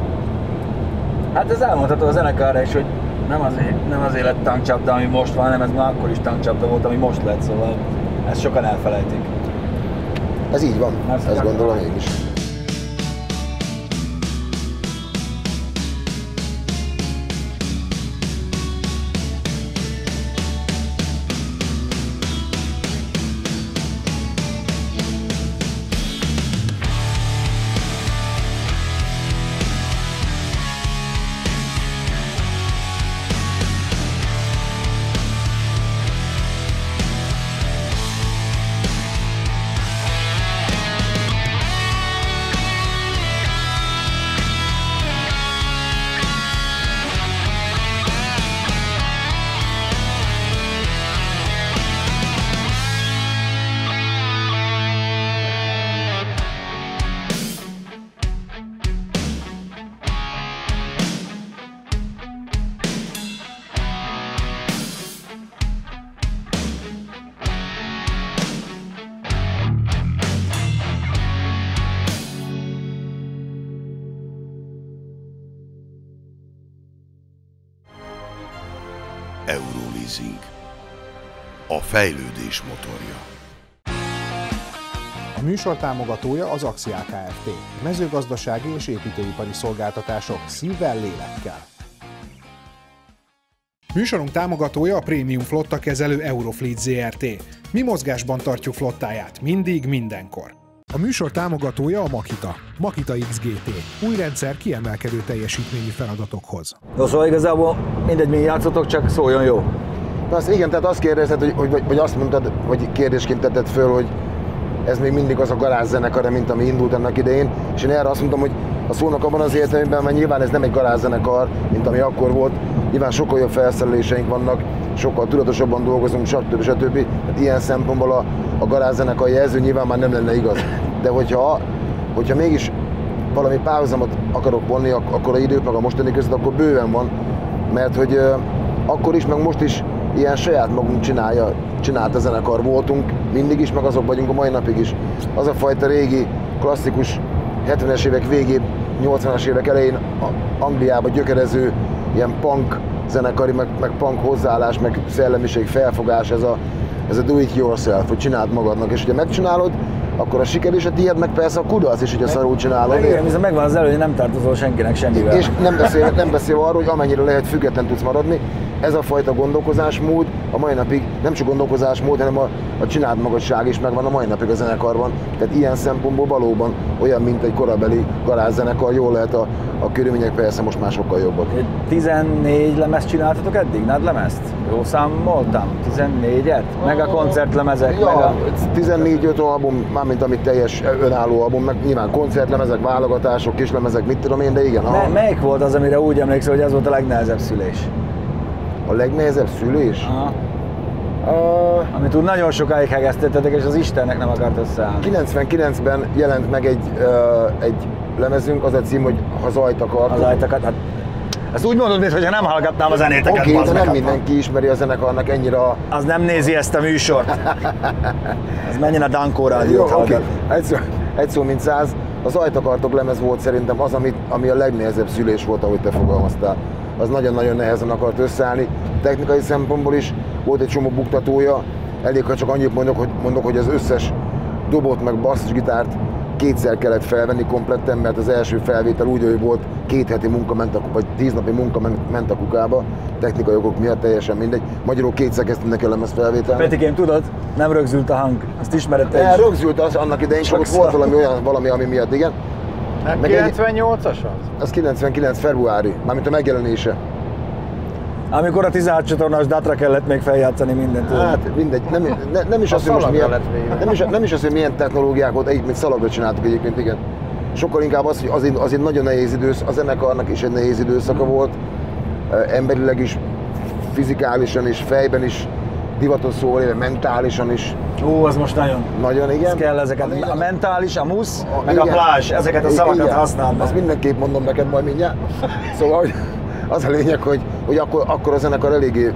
Hát ez elmondható a zenekarra is, hogy nem azért lett tankcsapda, ami most van, hanem ez már akkor is tankcsapda volt, ami most lett, szóval ezt sokan elfelejtik. Ez így van, ezt gondolom én is. Euroleasing. A fejlődés motorja. A műsor támogatója az Axia Kft. Mezőgazdasági és építőipari szolgáltatások szívvel, lélekkel. Műsorunk támogatója a prémium flotta kezelő Eurofleet Zrt. Mi mozgásban tartjuk flottáját, mindig, mindenkor. A műsor támogatója a Makita. Makita XGT. Új rendszer kiemelkedő teljesítményű feladatokhoz. No, szóval igazából mindegy, mi játszotok, csak szóljon jó. Na azt igen, tehát azt kérdezted, vagy azt mondtad, vagy kérdésként tetted föl, hogy ez még mindig az a garázszenekar, mint ami indult annak idején, és én erre azt mondom, hogy a szónak abban az értelemben, mert nyilván ez nem egy garázszenekar, mint ami akkor volt, nyilván sokkal jobb felszereléseink vannak, sokkal tudatosabban dolgozunk, stb. Tehát ilyen szempontból a garázszenekar jelző nyilván már nem lenne igaz. De hogyha mégis valami párhuzamot akarok vonni, akkor a idők meg a mostani között, akkor bőven van, mert hogy akkor is, meg most is ilyen saját magunk csinált a zenekar voltunk, mindig is, meg azok vagyunk a mai napig is. Az a fajta régi, klasszikus 70-es évek végén, 80-as évek elején Angliába gyökerező ilyen punk zenekari, meg punk hozzáállás, meg szellemiség, felfogás, ez a do it yourself, hogy csináld magadnak, és hogyha megcsinálod, akkor a siker is a tiéd, meg persze a kudarc is, hogy a szarul csinálod. Igen, viszont megvan az elő, hogy nem tartozol senkinek semmivel. És nem beszélve arról, hogy amennyire lehet független tudsz maradni, ez a fajta gondolkozásmód a mai napig nem csak gondolkozásmód, hanem a csináld magadság is megvan a mai napig a zenekarban. Tehát ilyen szempontból valóban olyan, mint egy korabeli garázszenekar, jól lehet a körülmények persze most már sokkal jobbak. 14 lemezt csináltatok eddig? Nád lemezt? Jó számoltam? 14-et? Meg a koncertlemezek? Ja, meg a... 14-5 album, mármint amit teljes önálló album, meg nyilván koncertlemezek, válogatások, kislemezek, mit tudom én, de igen. Melyik volt az, amire úgy emlékszel, hogy ez volt a legnehezebb szülés? A legnehezebb szülés? Aha. Amit úgy nagyon sokáig hegesztettetek, és az Istennek nem akart összeállni. 99-ben jelent meg egy lemezünk, az a cím, hogy Ha zajt akart. Az ajtakat, hát ezt úgy mondod, mintha nem hallgatnám a zenéteket. Oké, de nem mindenki ismeri a zenekarnak ennyire Az nem nézi ezt a műsort. Ez menjen a Dankó rádiót hallgat. Egy szó mint 100. Az Ajtakartok lemez volt szerintem az, ami a legnehezebb szülés volt, ahogy te fogalmaztál. Az nagyon-nagyon nehezen akart összeállni. Technikai szempontból is volt egy csomó buktatója. Elég, ha csak annyit mondok, hogy az összes dobot meg basszusgitárt kétszer kellett felvenni kompletten, mert az első felvétel úgy, hogy volt 2 heti munka vagy 10 napi munka ment a kukába, technikai okok miatt teljesen mindegy. Magyarul kétszer kezdtünk neki a lemez felvételni. Petikém, tudod, nem rögzült a hang, azt ismered te is. Rögzült az annak idején, csak volt valami, ami miatt, igen. Nem 98-as az? Az 99 februári, mármint a megjelenése. Amikor a 16 csatornás datra kellett még feljátszani mindent. Hát mindegy, nem is az, hogy most nem is az, hogy milyen technológiák volt, mint szalagra csináltuk egyébként, igen. Sokkal inkább az, hogy az egy nagyon nehéz időszak, a zenekarnak is egy nehéz időszaka volt, emberileg is, fizikálisan is, fejben is, divatos szóval, mentálisan is. Ó, az most nagyon. Nagyon, igen. Ez kell ezeket, a mentális, a musz, meg a plázs, ezeket a szavakat használni. Azt mindenképp mondom neked majd mindjárt. Szóval, hogy az a lényeg, hogy akkor a zenekar eléggé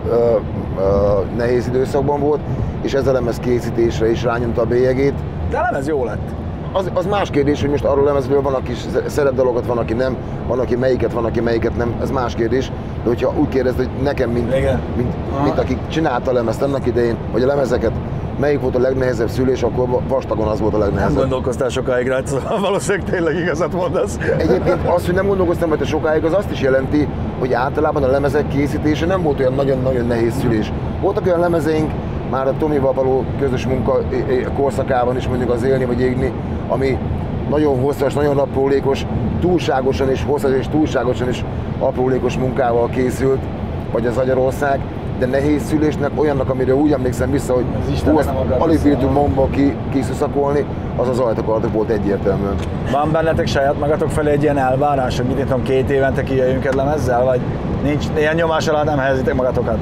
nehéz időszakban volt, és ez a lemez készítésre is rányomta a bélyegét. De a lemez jó lett. Az más kérdés, hogy most arról lemezről van, aki szeret dalokat, van, aki nem, van, aki melyiket nem, ez más kérdés. De hogyha úgy kérdezed, hogy nekem, mint aki csinálta a lemezt annak idején, vagy a lemezeket, melyik volt a legnehezebb szülés, akkor vastagon az volt a legnehezebb. Nem gondolkoztál sokáig rá, szóval valószínűleg tényleg igazat mondasz. Egyébként az, hogy nem gondolkoztam rá sokáig, az azt is jelenti, hogy általában a lemezek készítése nem volt olyan nagyon-nagyon nehéz szülés. Voltak olyan lemezeink, már a Tomival való közös munka korszakában is mondjuk az Élni vagy Égni, ami nagyon hosszas, nagyon aprólékos, túlságosan is hosszas és túlságosan is aprólékos munkával készült, vagy az Magyarország, de nehéz szülésnek, olyannak, amire úgy emlékszem vissza, hogy alig bírtunk magamba kiszuszakolni, az az Ajtakartok volt egyértelműen. Van bennetek saját magatok felé egy ilyen elvárás, hogy mit tudom, 2 évente kijöjjünk egy lemezzel, vagy nincs ilyen nyomás alá, nem helyezitek magatokat?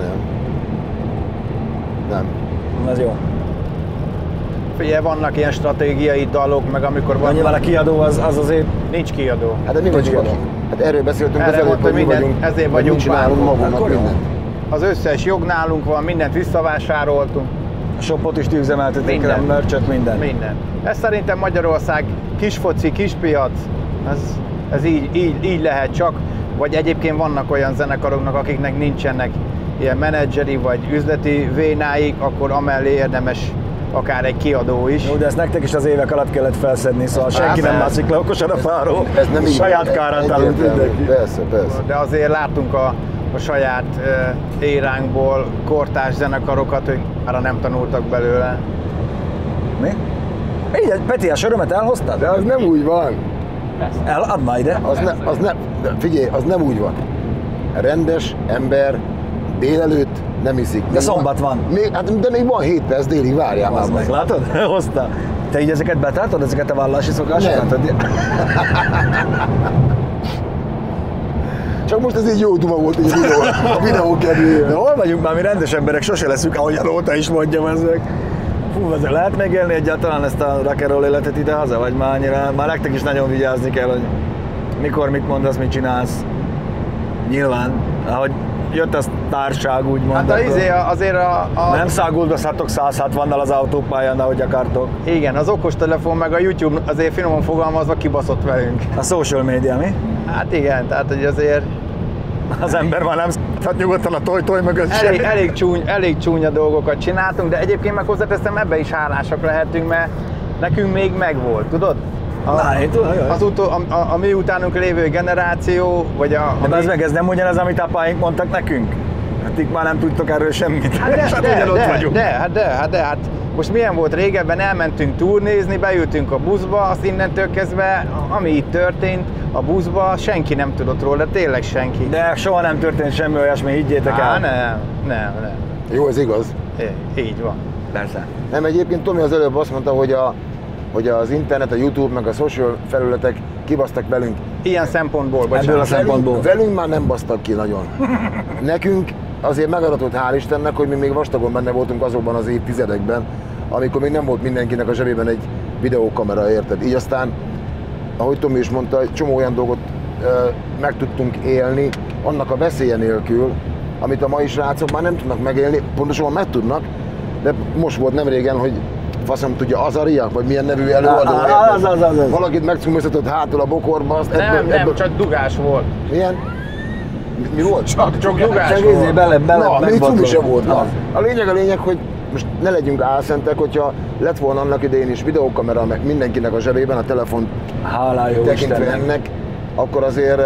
Nem. Ez jó. Figyelj, vannak ilyen stratégiai dalok, meg amikor van... Nyilván a kiadó az azért... Nincs kiadó. Hát de mi vagyunk kiadó? Hát erről beszéltünk az előtt, hogy ezért vagyunk csinálunk magunknak mindent. Az összes jog nálunk van, mindent visszavásároltunk. A shopot is ti üzemeltetik, a merchet, minden. Minden. Ez szerintem Magyarország kisfoci, kispiac, ez így lehet csak. Vagy egyébként vannak olyan zenekaroknak, akiknek nincsenek ilyen menedzseri vagy üzleti vénáik, akkor amellé érdemes akár egy kiadó is. Jó, de ezt nektek is az évek alatt kellett felszedni, szóval senki nem mászik le okosan a fáról. Ez nem saját kárán állunk mindenki. Persze. De azért láttunk a saját éránkból kortárs zenekarokat, hogy arra nem tanultak belőle. Mi? Így, Peti, a sörömet elhoztad? De az nem úgy van. Add már ide. Figyelj, az nem úgy van. Rendes ember délelőtt nem iszik. De szombat van. De még van 7 perc délig, várjál már meg. Látod? Hozta. Te így ezeket betartod, ezeket a vállalási szokásokat? Csak most ez így jó duma volt így a videó kedvéért. De hol vagyunk már, mi rendes emberek, sose leszünk, ahogy a Lóta is mondja ezek. Fú, ezzel lehet még élni egyáltalán ezt a rock'n'roll életet ide-haza, vagy már annyira, már nektek is nagyon vigyázni kell, hogy mikor mit mondasz, mit csinálsz. Nyilván, ahogy jött a társág, úgymond. Hát azért nem száguldozhatok 160-nal az autópályán, ahogy akartok. Igen, az okostelefon meg a YouTube azért finoman fogalmazva kibaszott velünk. A social media, mi? Hát igen, tehát hogy azért... Az ember már nem hát nyugodtan a toj mögött sem. Elég csúnya dolgokat csináltunk, de egyébként meg hozzáteszem, ebbe is hálásak lehetünk, mert nekünk még megvolt, tudod? A mi utánunk lévő generáció, vagy a... De ez nem ugyanaz, amit apáink mondtak nekünk? Hát itt már nem tudtok erről semmit. Hát most milyen volt régebben, elmentünk turnézni, beültünk a buszba, azt innentől kezdve, ami itt történt, a buszba senki nem tudott róla, de tényleg senki. De soha nem történt semmi olyasmi, higgyétek el. Nem. Jó, ez igaz. Így van. Persze. Nem, egyébként Tomi az előbb azt mondta, hogy az internet, a YouTube, meg a social felületek kibasztak velünk. Ilyen szempontból, bocsánat. Ebből a szempontból. Velünk már nem basztak ki nagyon. Nekünk azért megadatott, hál' Istennek, hogy mi még vastagon benne voltunk azokban az évtizedekben, amikor még nem volt mindenkinek a zsebében egy videókamera, érted? Így aztán, ahogy Tomi is mondta, egy csomó olyan dolgot meg tudtunk élni, annak a veszélye nélkül, amit a mai srácok már nem tudnak megélni, pontosan meg tudnak, de most volt nem régen, hogy faszom tudja, Azaria, vagy milyen nevű előadó. Az. Valakit megcumiztatott hátul a bokorba, azt Nem, csak dugás volt. Milyen? Mi volt? Csak dugás volt. Bele még cumi se volt. A lényeg, hogy most ne legyünk álszentek, hogyha lett volna annak idején is videókamera, meg mindenkinek a zsebében, a telefon tekintve ennek, akkor azért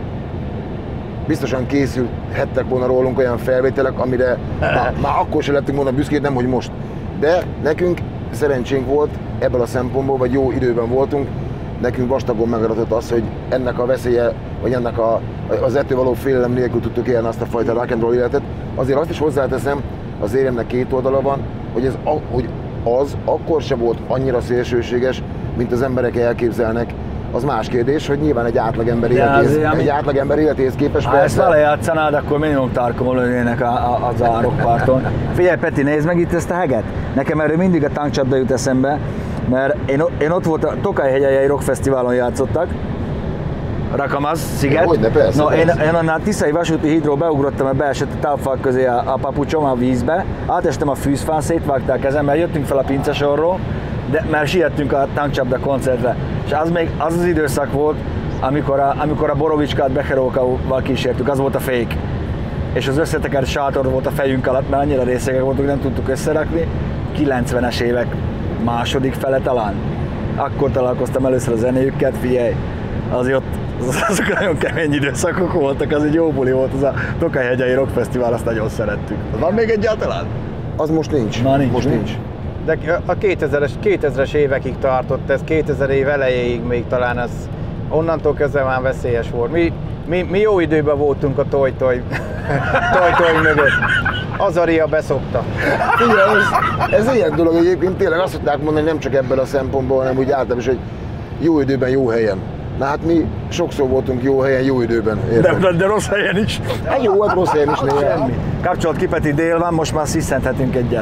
biztosan készülhettek volna rólunk olyan felvételek, amire már akkor se lettünk volna büszkék, nem hogy most. De nekünk szerencsénk volt ebből a szempontból, vagy jó időben voltunk, nekünk vastagon megadatott az, hogy ennek a veszélye, vagy ennek az ettől való félelem nélkül tudtuk élni azt a fajta rock'n'roll életet. Azért azt is hozzáteszem, az éremnek két oldala van, hogy az akkor se volt annyira szélsőséges, mint az emberek elképzelnek. Az más kérdés, hogy nyilván egy átlagember életéhez képest ha ezt vele játszanád, akkor minimum tarkomon lőnének az árokparton. Figyelj Peti, nézd meg itt ezt a heget! Nekem erről mindig a tankcsapda jut eszembe, mert én ott voltam, Tokály-hegyei rockfesztiválon játszottak, Rakamaz, sziget. Hogyne, persze, Én annál Tiszai vasúti hídról beugrottam, mert beesett a távfal közé a papucsom a vízbe, átestem a fűzfán, szétvágták kezemmel, jöttünk fel a pincesorról, de már siettünk a tankcsapda koncertre. És az az időszak volt, amikor a Borovicskát Becherókával kísértük, az volt a fék. És az összetekert sátor volt a fejünk alatt, mert annyira részegek voltunk, nem tudtuk összerakni. 90-es évek második fele talán. Akkor találkoztam először a zenéjükkel, figyelj, azért azok nagyon kemény időszakok voltak, az egy jó buli volt, az a Tokály-hegyei rockfesztivál, azt nagyon szerettük. Van még egyáltalán? Az most nincs. Most nincs. De a 2000-es évekig tartott ez, 2000 év elejéig még talán ez, onnantól kezdve már veszélyes volt. Mi jó időben voltunk a toj-toj mögött. Azaria beszopta. Igen, ez ilyen dolog egyébként, tényleg azt tudták mondani, nem csak ebből a szempontból, hanem úgy általában is, hogy jó időben, jó helyen. Na hát mi sokszor voltunk jó helyen, jó időben. De rossz helyen is. Hát jó, hát rossz helyen is néha. Kapcsolat ki, Peti, dél van, most már sziszenthetünk egyet.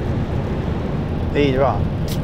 Így van.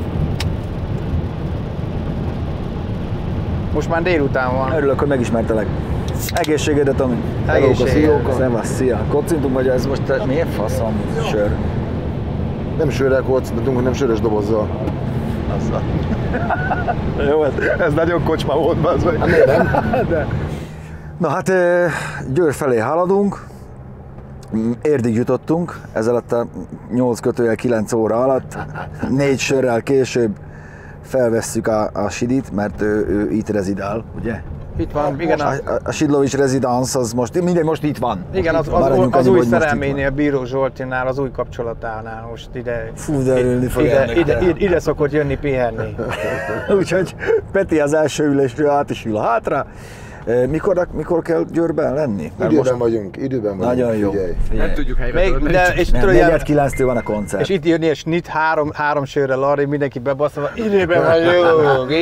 Most már délután van. Örülök, hogy megismertelek. Egészségedre, Tomi. Egészségedre. Szevasz, szia. Kocintunk, vagy ez most miért faszom sör? Nem sörrel kocintunk, hanem sörös dobozzal. Azzal. Jó, ez nagyon kocsma volt, az vagy. Hát nem? De. Na hát Győr felé haladunk. Érdig jutottunk, ez alatt a 8-9 óra alatt, 4 sörrel később felvesszük a Sidit, mert ő itt rezidál, ugye? Itt van, igen. A Sidlovics Residence az most itt van. Igen, az új szerelménél, Bíró Zsoltinál, az új kapcsolatánál most ide. Fú, de örülni fog ide szokott jönni pihenni. Úgyhogy Peti az első ülésről át is ül a hátra. Mikor kell Győrben lenni? Időben vagyunk. Nagyon jó. Nem tudjuk helyre tölteni. 4-9-től van a koncert. És itt jönni, és NIT három sörre Larry, mindenki bebasszva, időben vagyunk.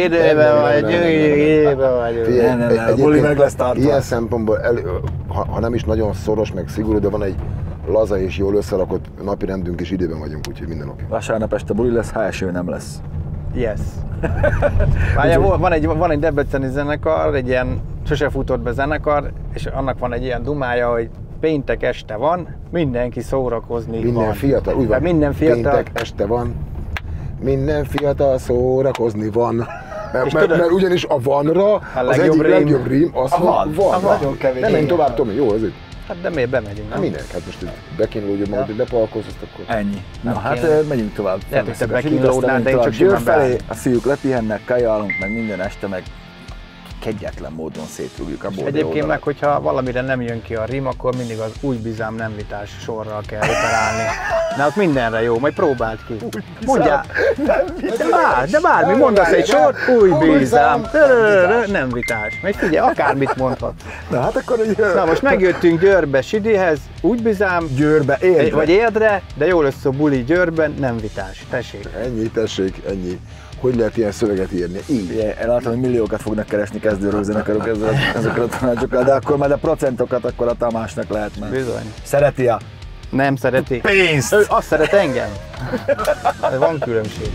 Ilyen szempontból, ha nem is nagyon szoros, meg szigorú, de van egy laza és jól összerakott napi rendünk, és időben vagyunk, úgyhogy minden oké. Vasárnap este buli lesz, ha eső nem lesz. Yes. Van egy debreceni zenekar, egy ilyen sose futott be zenekar, és annak van egy ilyen dumája, hogy péntek este van, mindenki szórakozni minden van. Fiatal, úgy van. Minden fiatal. Péntek este van, minden fiatal szórakozni van. Mert ugyanis a vanra az egyik legjobb rím, az van. Nagyon kevés. Nem menj tovább, Tomi, jó ez itt? Hát de miért bemegyünk, nem? Mindenki, hát most bekínlódjuk magad, hogy bepalkozzt, akkor... Ennyi. Na hát megyünk tovább. Lehet, hogy te bekínlódnál, de én csak Győr simán felé, a fiúk lepihennek, kajálunk, meg minden este, meg kegyetlen módon szétrúgjuk a És bódé egyébként oldalat. meg, hogyha valamire nem jön ki a rím, akkor mindig az új bizám nem vitás sorral kell operálni. Na ott mindenre jó, majd próbáld ki. Mondjál, de bármi, mondasz egy sort, új bizám, nem vitás. Majd figyelj, akármit mondhat. Na hát akkor... Na most megjöttünk Győrbe Sidihez, úgy bizám, Győrbe, Érdre. vagy Érdre, de jól össze a buli Győrben, nem vitás. Tessék. Ennyi, tessék, ennyi. Hogy lehet ilyen szöveget írni? Így. Én látom, hogy milliókat fognak keresni kezdőről zenekarok ezekkel a tanácsokkal, de akkor majd a procentokat akkor a Tamásnak lehet már. Bizony. Szereti Nem szereti. pénzt! Ő azt szeret engem. Van különbség.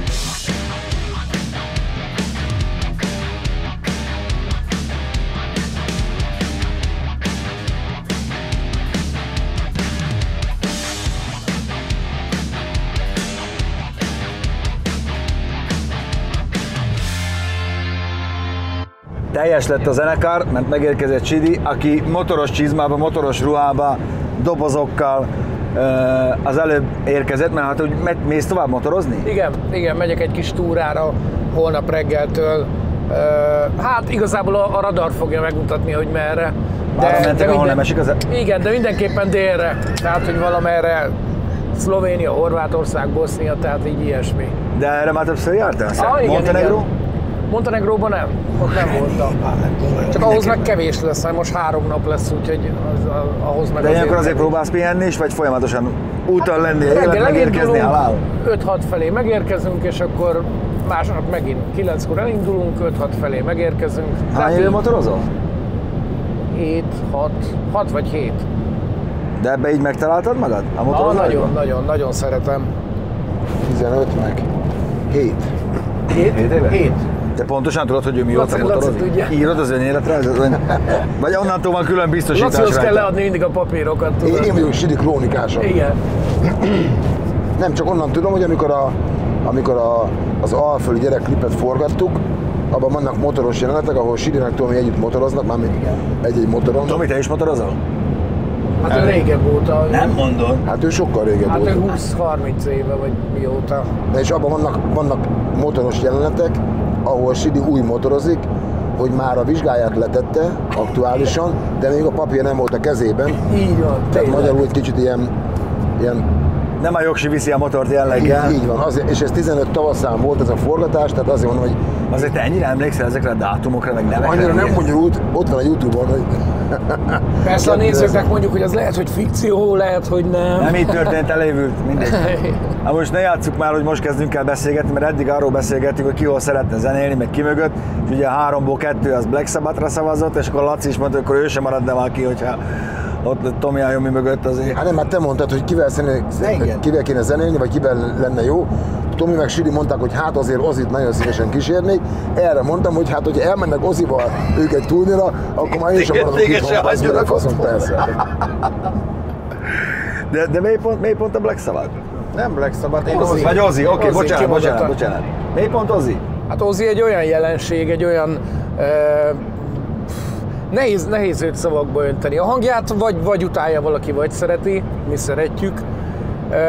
Teljes lett a zenekar, mert megérkezett Sidi, aki motoros csizmába, motoros ruhába, dobozokkal az előbb érkezett, mert hát, hogy mész tovább motorozni? Igen, megyek egy kis túrára holnap reggeltől. Hát igazából a radar fogja megmutatni, hogy merre. Arra mentek, ahol nem esik az... Igen, de mindenképpen délre. Tehát, hogy valamerre Szlovénia, Horvátország, Bosznia, tehát így ilyesmi. De erre már többször jártál? Igen, Montenegro? igen. Montenegróban nem, ott nem voltam. Csak ahhoz meg kevés lesz, mert most 3 nap lesz, úgyhogy ahhoz meg De ilyenkor azért próbálsz pihenni is, vagy folyamatosan úton lenni, élet megérkezni, halál? 5-6 felé megérkezünk, és akkor másnap megint 9-kor elindulunk, 5-6 felé megérkezünk. Hány éve motorozol? 6 vagy 7. De ebbe így megtaláltad magad? A motorozásban? Nagyon szeretem. 15 meg 7. 7 éve? 7. Te pontosan tudod, hogy ő mióta Laci motorozik? tudja. Írod az önéletrajzot? Vagy onnantól van külön biztosítás Lacihoz kell rajta? leadni mindig a papírokat, tudod? Én vagyok Sidi krónikása. Igen. Nem, csak onnan tudom, hogy amikor az Alföldi gyerekklipet forgattuk, abban vannak motoros jelenetek, ahol Sidinek Tomi együtt motoroznak, mármint egy-egy motoron. Tomi, te is motorozol? Hát ő régebb óta. Nem mondod. Hát ő sokkal régebb Hát volt. ő 20-30 éve, vagy mióta. De és abban vannak motoros jelenetek, ahol Sidi új motorozik, hogy már a vizsgáját letette aktuálisan, de még a papír nem volt a kezében. Így van, Tehát tényleg. magyarul egy kicsit ilyen Nem a jogsi viszi a motort jelleggel. így van, azért, és ez 15 tavaszán volt ez a forgatás, tehát azért mondom, hogy Azért te ennyire emlékszel ezekre a dátumokra, meg nevekre? annyira nem bonyolult, ott van a Youtube-on, hogy... Persze a nézőknek mondjuk, hogy az lehet, hogy fikció, lehet, hogy nem. Nem így történt, elévült, mindegy. Hát most ne játsszuk már, hogy most kezdünk el beszélgetni, mert eddig arról beszélgettünk, hogy ki hol szeretne zenélni, meg ki mögött. És ugye a 3-ból 2 az Black Sabbathra szavazott, és akkor Laci is mondta, hogy akkor ő sem maradna már ki, hogyha ott Tomi álljon mi mögött azért. Hát nem, hát te mondtad, hogy kivel kéne zenélni, vagy kivel lenne jó. Tomi meg Sidi mondták, hogy hát azért Ozit nagyon szívesen kísérnék. Erre mondtam, hogy hát, hogy elmennek Ozival őket túlnira, akkor már én sem maradok itthon, az gyerekfaszom, persze. De mély pont a Black Sabbath? Nem Black Sabbath, én Ozzy. Vagy Ozzy, oké, Ozzy, kimondottan. bocsánat. Mély pont Ozzy? Hát Ozzy egy olyan jelenség, egy olyan... Nehéz őt szavakba önteni. A hangját vagy utálja valaki, vagy szereti, mi szeretjük.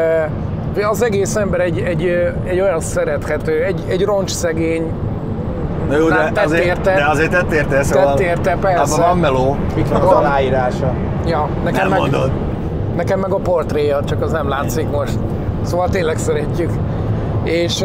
Az egész ember egy olyan szerethető, egy roncsszegény, Jó, tett érte. De azért tett érte, szóval Tett érte, persze. abban van meló. Itt van az aláírása. Ja, Nem mondod. Nekem meg a portréja, csak az nem látszik most. Szóval tényleg szeretjük. És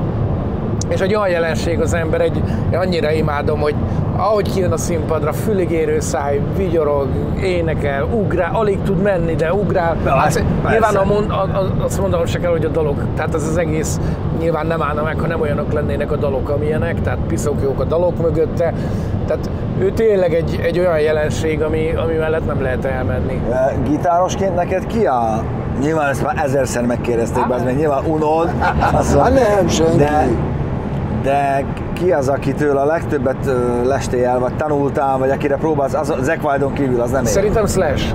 egy olyan jelenség az ember, én annyira imádom, hogy ahogy kijön a színpadra, füligérő száj, vigyorog, énekel, ugrál, alig tud menni, de ugrál. Hát, nyilván azt mondanom se kell, hogy a dalok, tehát ez az egész nyilván nem állna meg, ha nem olyanok lennének a dalok, amilyenek, tehát piszok jók a dalok mögötte. Tehát ő tényleg egy olyan jelenség, ami mellett nem lehet elmenni. Gitárosként neked ki áll? Nyilván ezt már ezerszer megkérdezték, mert nyilván unod. Nem, senki. De ki az, akitől a legtöbbet lestél el, vagy tanultál, vagy akire próbálsz, az Zakk Wylde-on kívül az nem ér? Szerintem Slash.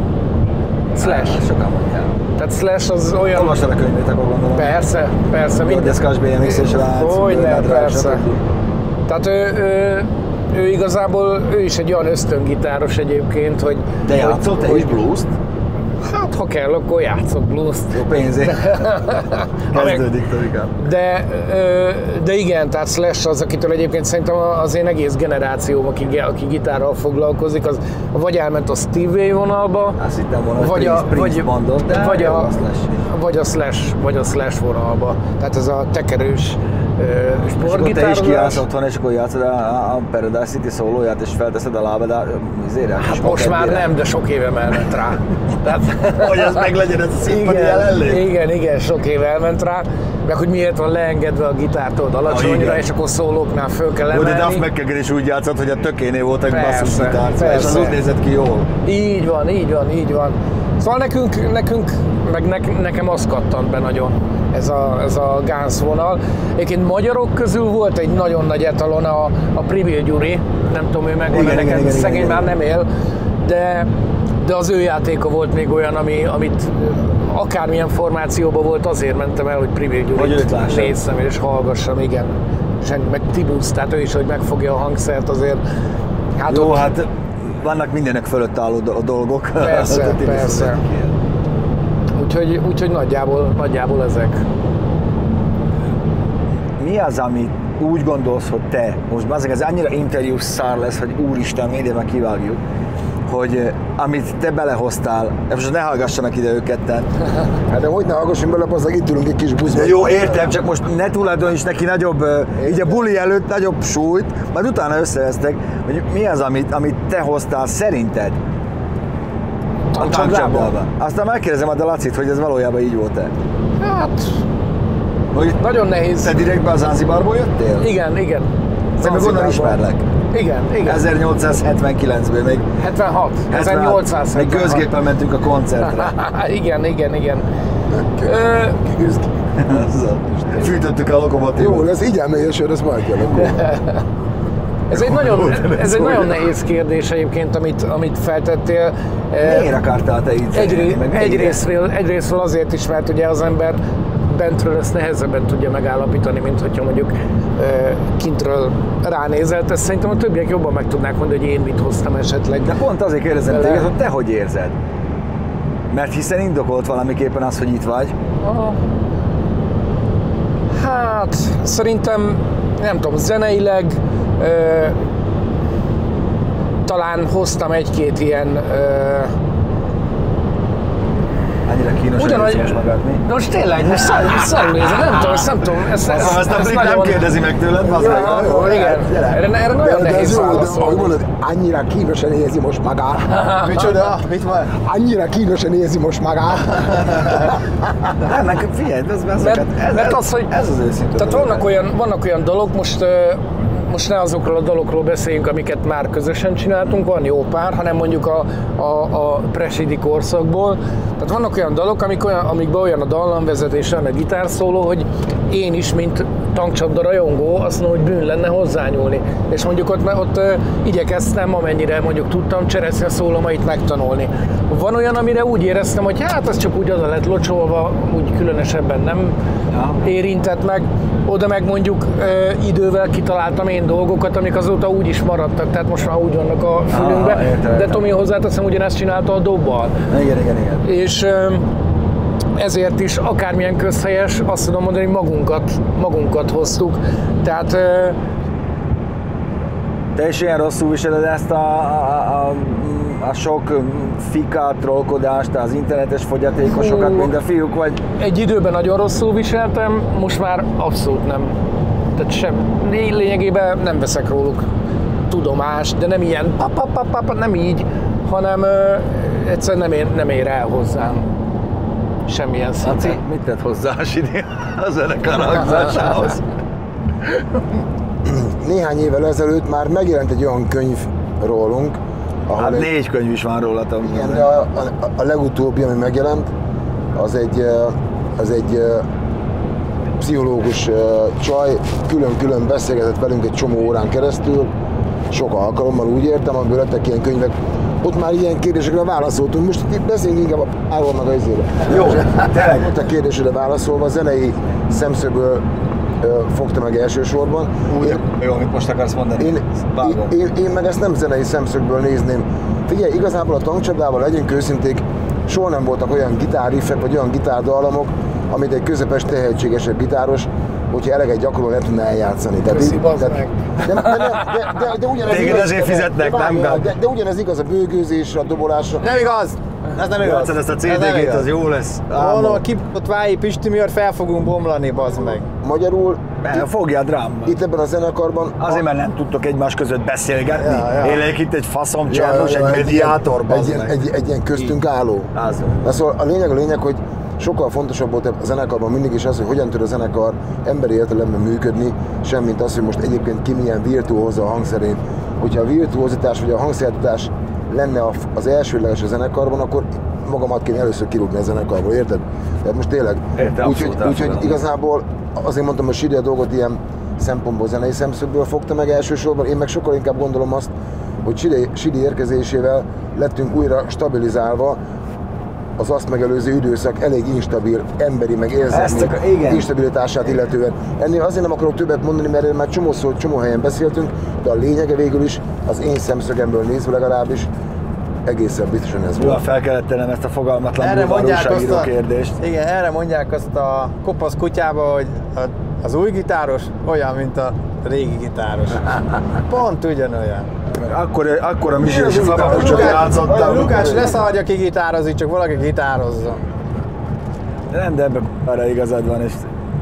Sokan mondják. Tehát Slash az olyan... Olvastad a könyvét, akkor gondolom. Persze. Györgyeszkás BMX és Lánc. Hogyne, persze. Tehát ő igazából, ő is egy olyan ösztöngitáros egyébként, hogy... De játszott te is blues-t? Hát, ha kell, akkor játszok blues-t. Jó pénzé. Kezdődik, Tomikám. De igen, tehát Slash az, akitől egyébként szerintem az én egész generációm, aki gitárral foglalkozik, az vagy elment a Steve Vai vonalba, azt hittem volna, hogy Prince mondott, de vagy a Slash vonalba. Tehát ez a tekerős sportgitározás. Te is kiállsz otthon, és akkor játszod a Paradise City szólóját, és felteszed a lábad, hát most már nem, de sok éve elment rá. Tehát, hogy az meg legyen ez a színpadi jelenlét? Igen, sok éve elment rá. Meg hogy miért van leengedve a gitártól alacsonyra, és akkor szólóknál föl kell emelni. De Duff McKagan is úgy játszott, hogy a tökénél volt egy basszusgitár, és az úgy nézett ki jól. Így van. Szóval nekünk, meg nekem az kattant be nagyon, ez a Guns vonal. Egyébként magyarok közül volt egy nagyon nagy etalon, a Pribil Gyuri, nem tudom, ő megvan neked, szegény már nem él, de az ő játéka volt még olyan, amit akármilyen formációban volt, azért mentem el, hogy Pribil Gyurit nézzem és hallgassam, igen. És meg Tibusz, tehát ő is, hogy megfogja a hangszert azért. Hát jó, hát vannak mindenek fölött álló dolgok. Persze. Úgyhogy nagyjából ezek. Mi az, amit úgy gondolsz, hogy te, most ez annyira interjú szár lesz, hogy úristen, médiában kivágjuk, hogy amit te belehoztál, most ne hallgassanak ide ők ketten. Hát de hogy ne hallgassunk bele, bazzag, itt ülünk egy kis buszban. Jó, értem, csak most ne tulajdoníts neki nagyobb, így a buli előtt nagyobb súlyt, majd utána összevesztek, hogy mi az, amit te hoztál szerinted a tankcsapdában. Aztán megkérdezem a Lacit, hogy ez valójában így volt-e. Hát, hogy nagyon nehéz. Te direktben a Zanzibarból jöttél? Igen. Meg onnan ismerlek. Igen. 1879-ből még. 76. 1876. Még gőzgéppel mentünk a koncertre. Igen. Fűtöttük a lokomotívot. Jó, ez így elmegy a sör, ez majd kell. Ez egy nagyon nehéz kérdés egyébként, amit feltettél. Miért akartál te így Egyrésztről azért is, mert ugye az ember bentről ezt nehezebben tudja megállapítani, mint hogyha mondjuk kintről ránézel. Ezt szerintem a többiek jobban meg tudnák mondani, hogy én mit hoztam esetleg. De pont azért kérdezem téged, hogy te hogy érzed? Mert hiszen indokolt valamiképpen az, hogy itt vagy. Hát szerintem, nem tudom, zeneileg talán hoztam egy-két ilyen annyira kínosan érzi most magad, mi? Most tényleg, most szarul nézem, nem tudom. Ezt nem kérdezi meg tőled, az meg. Igen, erre nagyon nehéz válaszolni. Ahogy mondod, annyira kínosan érzi most magát. Micsoda? Mit van? Annyira kínosan érzi most magát. Nem, meg figyelj, mert az, hogy ez az őszintén. Tehát vannak olyan dolgok, most ne azokról a dalokról beszéljünk, amiket már közösen csináltunk, van jó pár, hanem mondjuk a presidi korszakból. Tehát vannak olyan dalok, amikben olyan a dallamvezetés, olyan a gitárszóló, hogy én is, mint tankcsapda rajongó, azt mondom, hogy bűn lenne hozzányúlni. És mondjuk ott igyekeztem, amennyire mondjuk tudtam csereszni a szólomait megtanulni. Van olyan, amire úgy éreztem, hogy hát az csak úgy oda lett locsolva, úgy különösebben nem érintett meg. Oda meg mondjuk idővel kitaláltam én dolgokat, amik azóta úgy is maradtak, tehát most már úgy vannak a fülünkbe. De Tomi, hozzáteszem, ugyanezt csinálta a dobbal. Igen. És ezért is akármilyen közhelyes, azt tudom mondani, hogy magunkat hoztuk. Tehát Te is ilyen rosszul viseled ezt a sok fikát, trollkodást, az internetes fogyatékosokat, mint a fiúk, vagy? Egy időben nagyon rosszul viseltem, most már abszolút nem. Tehát lényegében nem veszek róluk tudomást, de nem ilyen nem így, hanem egyszerűen nem ér el hozzám semmilyen szinten. Mit tett hozzá a Sidi a zenekar hangzásához? Néhány évvel ezelőtt már megjelent egy olyan könyv rólunk, ahol Hát 4 könyv is van rólatok. Igen, de a legutóbbi, ami megjelent, az egy pszichológus csaj, külön-külön beszélgetett velünk egy csomó órán keresztül, sok alkalommal úgy értem, amiből lettek ilyen könyvek. Ott már ilyen kérdésekre válaszoltunk, most itt beszéljünk inkább a párról meg a izéről. Jó, tényleg. Ott a kérdésre válaszolva, a zenei szemszögből fogta meg elsősorban. Jó, amit most akarsz mondani? Én meg ezt nem zenei szemszögből nézném. Figyelj, igazából a tankcsapdával legyünk őszinték, soha nem voltak olyan gitárriffek, vagy olyan gitárdallamok, amit egy közepes tehetségesebb gitáros, hogyha eleget gyakorol, le tudna eljátszani. De ugyanez téged igaz, ezért fizetnek, nem? De ugyanez igaz a bőgőzésre, a dobolásra. Nem igaz! Ez nem igaz! Ezt a CD-gét, az jó lesz. Mondom, a kipott Vályi Pisti miatt fel fogunk bomlani, bazd meg. Magyarul Fogjál drámmal. itt ebben a zenekarban... Azért, mert nem tudtok egymás között beszélgetni. Élek itt egy faszomcsarnos, egy mediátor, egy ilyen köztünk álló. Szóval a lényeg, hogy sokkal fontosabb volt a zenekarban mindig is az, hogy hogyan tud a zenekar emberi értelemben működni, semmint az, hogy most egyébként ki milyen virtuóza a hangszerén. Hogyha a virtuózitás vagy a hangszertudás lenne az elsőleges a zenekarban, akkor magamat kéne először kirúgni a zenekarból, érted? Tehát most tényleg. Úgyhogy igazából azért mondtam, hogy Sidi a dolgot ilyen szempontból, zenei szemszögből fogta meg elsősorban, én meg sokkal inkább gondolom azt, hogy Sidi érkezésével lettünk újra stabilizálva, az azt megelőző időszak elég instabil, emberi, meg érzelmi instabilitását illetően. Ennél azért nem akarok többet mondani, mert már csomó helyen beszéltünk, de a lényege végül is az én szemszögemből nézve legalábbis egészen biztosan ez volt. Fel kellett tennem ezt a fogalmatlan valóságíró kérdést. Igen, erre mondják azt a kopasz kutyába, hogy az új gitáros olyan, mint a régi gitáros. Pont ugyanolyan. Akkor a Misi és a Fapapucsot játszottam. Lukács, ne szaladj, aki gitározik, csak valaki gitározzon. Nem, de ebben arra igazad van, és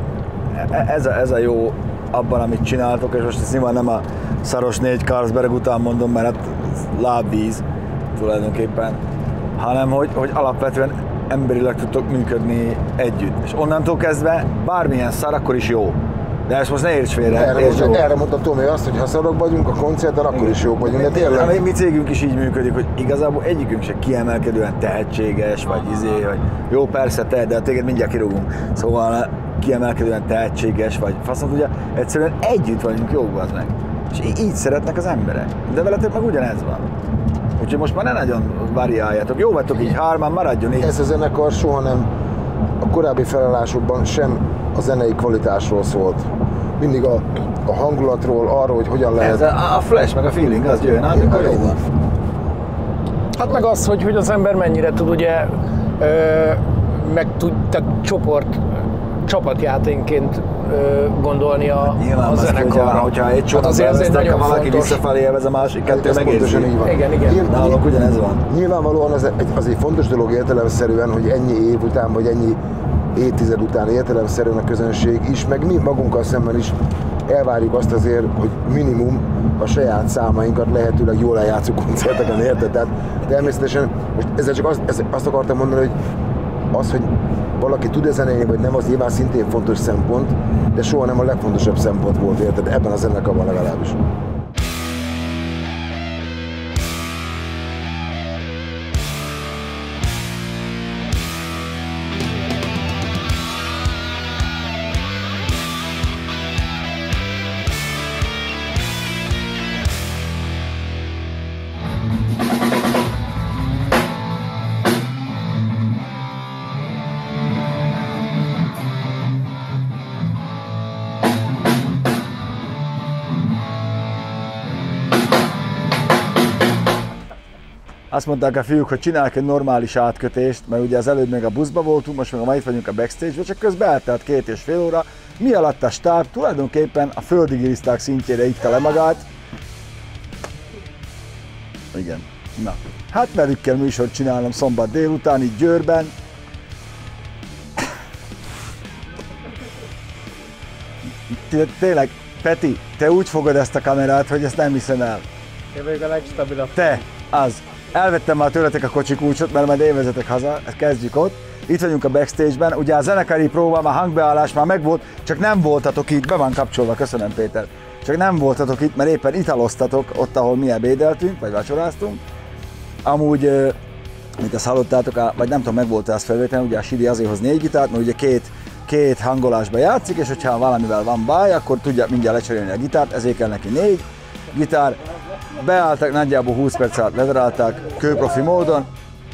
ez a jó abban, amit csináltok, és most ezt nyilván nem a szaros 4 Carlsberg után mondom, mert hát lábvíz tulajdonképpen, hanem hogy alapvetően emberileg tudtok működni együtt. És onnantól kezdve bármilyen szar, akkor is jó. De ezt most ne érts félre. Erre mondta Tomi azt, hogy ha szarok vagyunk a koncerten, akkor is jók vagyunk. De tényleg... Mi cégünk is így működik, hogy igazából egyikünk se kiemelkedően tehetséges, vagy vagy jó persze te, de téged mindjárt kirúgunk. Szóval kiemelkedően tehetséges, vagy faszom tudja, egyszerűen együtt vagyunk jók az meg. És így szeretnek az emberek. De veletek meg ugyanez van. Úgyhogy most már ne nagyon variáljátok. Jó vagytok így hárman, maradjon így. Ez a zenekar soha nem a korábbi felállásokban sem a zenei kvalitásról szólt. Mindig a hangulatról, arról, hogy hogyan lehet... Ez a flash, meg a feeling, az jön, amikor jó van. Hát meg az, hogy az ember mennyire tud ugye meg tud csapatjáténként gondolni a zenekarra. Hogyha egy csapatban vesztek, ha valaki visszafelé élvez, a másik kettő megérzi. Igen. Nálunk ugyanez van. Nyilvánvalóan az egy fontos dolog értelemszerűen, hogy ennyi év után, vagy ennyi évtized után értelemszerűen a közönség is, meg mi magunkkal szemben is elvárjuk azt azért, hogy minimum a saját számainkat lehetőleg jól eljátszó koncerteken, érted? Tehát természetesen most ezzel csak azt akartam mondani, hogy az, hogy valaki tud zenélni, vagy nem, az nyilván szintén fontos szempont, de soha nem a legfontosabb szempont volt, érted? Ebben a zenekarban legalábbis. Azt mondták a fiúk, hogy csinálják egy normális átkötést, mert ugye az előbb még a buszba voltunk, most meg ma itt vagyunk a backstage-be, csak közben eltelt 2,5 óra, mi alatt a stáb tulajdonképpen a földi giliszták szintjére itta le magát, Igen. Na, hát velük kell műsort csinálnom szombat délután, itt Győrben. Tényleg, Peti, te úgy fogod ezt a kamerát, hogy ezt nem hiszem el. Én vagyok a legstabilabb. Te, az. Elvettem már tőletek a kocsikulcsot, mert majd én vezetek haza, ezt kezdjük ott. Itt vagyunk a backstage-ben, ugye a zenekari próba, már hangbeállás már megvolt, csak nem voltatok itt, be van kapcsolva, köszönöm Péter. Csak nem voltatok itt, mert éppen italoztatok ott, ahol mi ebédeltünk, vagy vacsoráztunk. Amúgy, mint ezt hallottátok, vagy nem tudom, meg volt ezt felvételen, ugye a Sidi azért hoz 4 gitárt, mert ugye két hangolásba játszik, és hogyha valamivel van baj, akkor tudja mindjárt lecserélni a gitárt, ezért kell neki 4 gitár. Beálltak, nagyjából 20 perc alatt ledarálták kőprofi módon,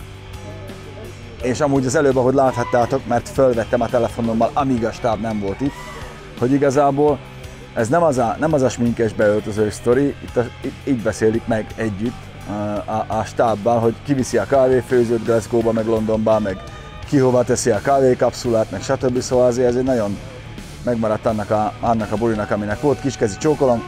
és amúgy az előbb, ahogy láthattátok, mert fölvettem a telefonommal, amíg a stáb nem volt itt, hogy igazából ez nem az a sminkes beöltöző sztori, így beszélik meg együtt a stábbal, hogy kiviszi a kávéfőzőt Glasgow-ba, meg Londonba, meg ki hova teszi a kávékapszulát, meg stb. Szóval azért ez egy nagyon megmaradt annak a bulinak, aminek volt kiskezi csókolom.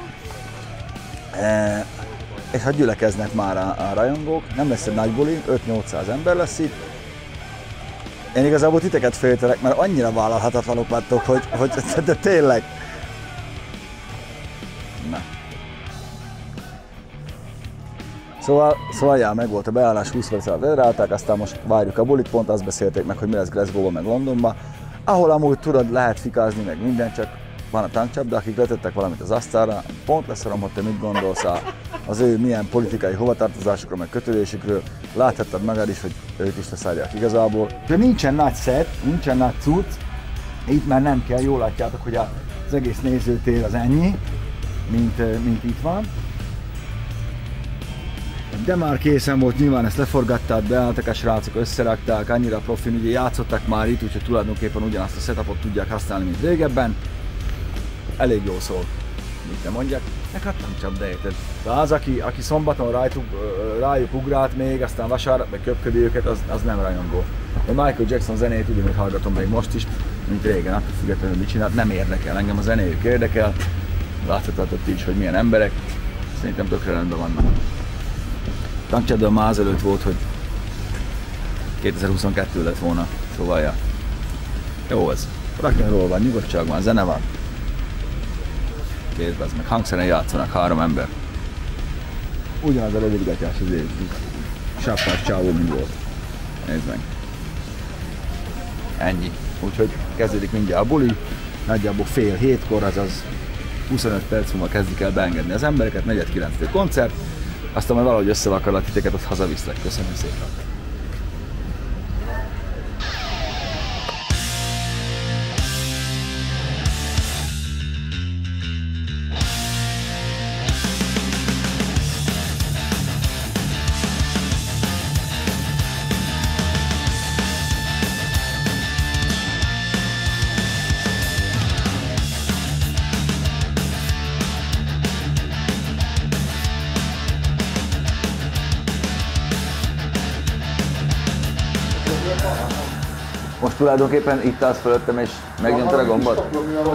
És ha gyülekeznek már a rajongók, nem lesz egy nagy buli, 5-800 ember lesz itt. Én igazából titeket féltelek, mert annyira vállalhatatlanok vagytok, hogy de tényleg. Na. Szóval já, meg volt a beállás, 20 perccel ledarálták, aztán most várjuk a bulit, pont azt beszélték meg, hogy mi lesz Glasgow-ban meg Londonban, ahol amúgy tudod, lehet fikázni meg minden, csak van a tankcsapda, akik letettek valamit az asztalra, pont leszorom, hogy te mit gondolsz az ő milyen politikai hovatartozásokról, meg kötődésükről, láthattad magad is, hogy ők is leszárják igazából. De nincsen nagy szett, nincsen nagy cucc, itt már nem kell, jól látjátok, hogy az egész nézőtér az ennyi, mint itt van. De már készen volt, nyilván ezt leforgatták, beálltak a srácok, összerakták, annyira profin, ugye játszottak már itt, úgyhogy tulajdonképpen ugyanazt a setupot tudják használni, mint régebben. Elég jól szól, mit nem mondjak, meg hát nem csak, de érted. De az, aki szombaton rájuk ugrált még, aztán vasárnap meg köpködi őket, az nem rajongó. A Michael Jackson zenét ugyanúgy hallgatom még most is, mint régen, attól függetlenül mit csinált, nem érdekel, engem a zenéjük érdekel. Láthatjátok ti is, hogy milyen emberek, szerintem tökre rendben vannak. Tankcsapda már azelőtt volt, hogy 2022 lett volna, szóval ja. Jó ez. Rock'n'roll van, nyugodtság van, zene van. Kézbe, meg hangszeren játszanak 3 ember. Ugyanaz a rövidgatás az év. Sáppás csávó, mint volt. Nézd meg. Ennyi. Úgyhogy kezdődik mindjárt a buli. Nagyjából fél 7-kor, azaz 25 perc múlva kezdik el beengedni az embereket, 4:45 koncert. Aztán majd valahogy összevakarlak titeket, ott hazaviszlek. Köszönöm szépen. Most tulajdonképpen itt állsz fölöttem és megnyomtad a gombot?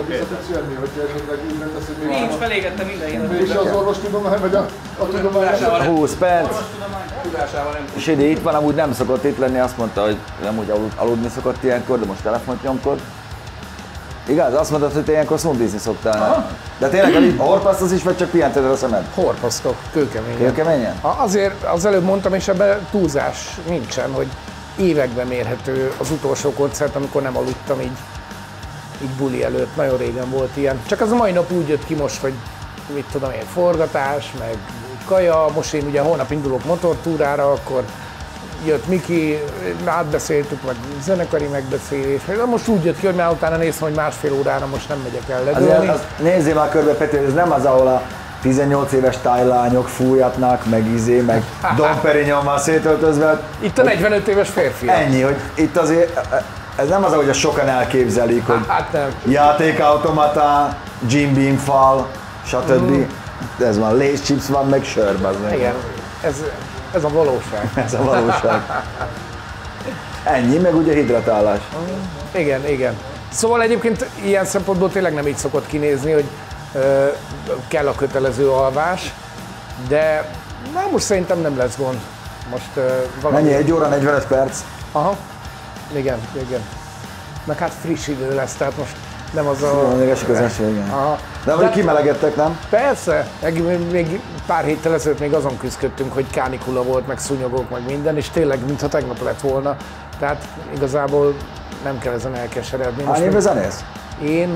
Nincs, felégettem mindenki. És az orvostudomány, vagy a tudomány? 20 perc. Sidi itt van, amúgy nem szokott itt lenni, azt mondta, hogy amúgy aludni szokott ilyenkor, de most telefont nyomkod. Igaz? Azt mondtad, hogy te ilyenkor szundizni szoktál. De tényleg horpasztasz is, vagy csak pihented a szemed? Horpasztok, kőkeményen. Kőkeményen? Azért az előbb mondtam, és ebben túlzás nincsen, hogy években mérhető az utolsó koncert, amikor nem aludtam így buli előtt. Nagyon régen volt ilyen. Csak az a mai nap úgy jött ki most, hogy mit tudom én, forgatás, meg kaja. Most én ugye holnap indulok motortúrára, akkor jött Miki, átbeszéltük, vagy zenekari megbeszélés. Most úgy jött ki, hogy már utána néztem, hogy másfél órára most nem megyek el ledőlni. Nézzél már körbe, Peti, ez nem az, ahol a 18 éves tájlányok fújatnak, meg meg Dom Perignonban szétöltözve. Itt a 45 éves férfi. Ennyi, hogy itt azért, ez nem az, ahogy a sokan elképzelik, hogy játékautomata, Jim Beam fal, stb. Ez van, Lay's chips van, meg sör. Igen, ez a valóság. Ez a valóság. Ennyi, meg ugye hidratálás. Igen. Szóval egyébként ilyen szempontból tényleg nem így szokott kinézni, hogy kell a kötelező alvás, de Na, most szerintem nem lesz gond. Most valami... Mennyi? 1 óra 45 perc? Aha. Igen. Meg hát friss idő lesz, tehát most nem az a... Még esik az eső, igen. Aha. De hogy kimelegettek, nem? Persze, még pár héttel ezelőtt még azon küzdöttünk, hogy kánikula volt, meg szúnyogok, meg minden, és tényleg, mintha tegnap lett volna. Tehát igazából nem kell ezen elkeseredni. Hány éve zenélsz? Én,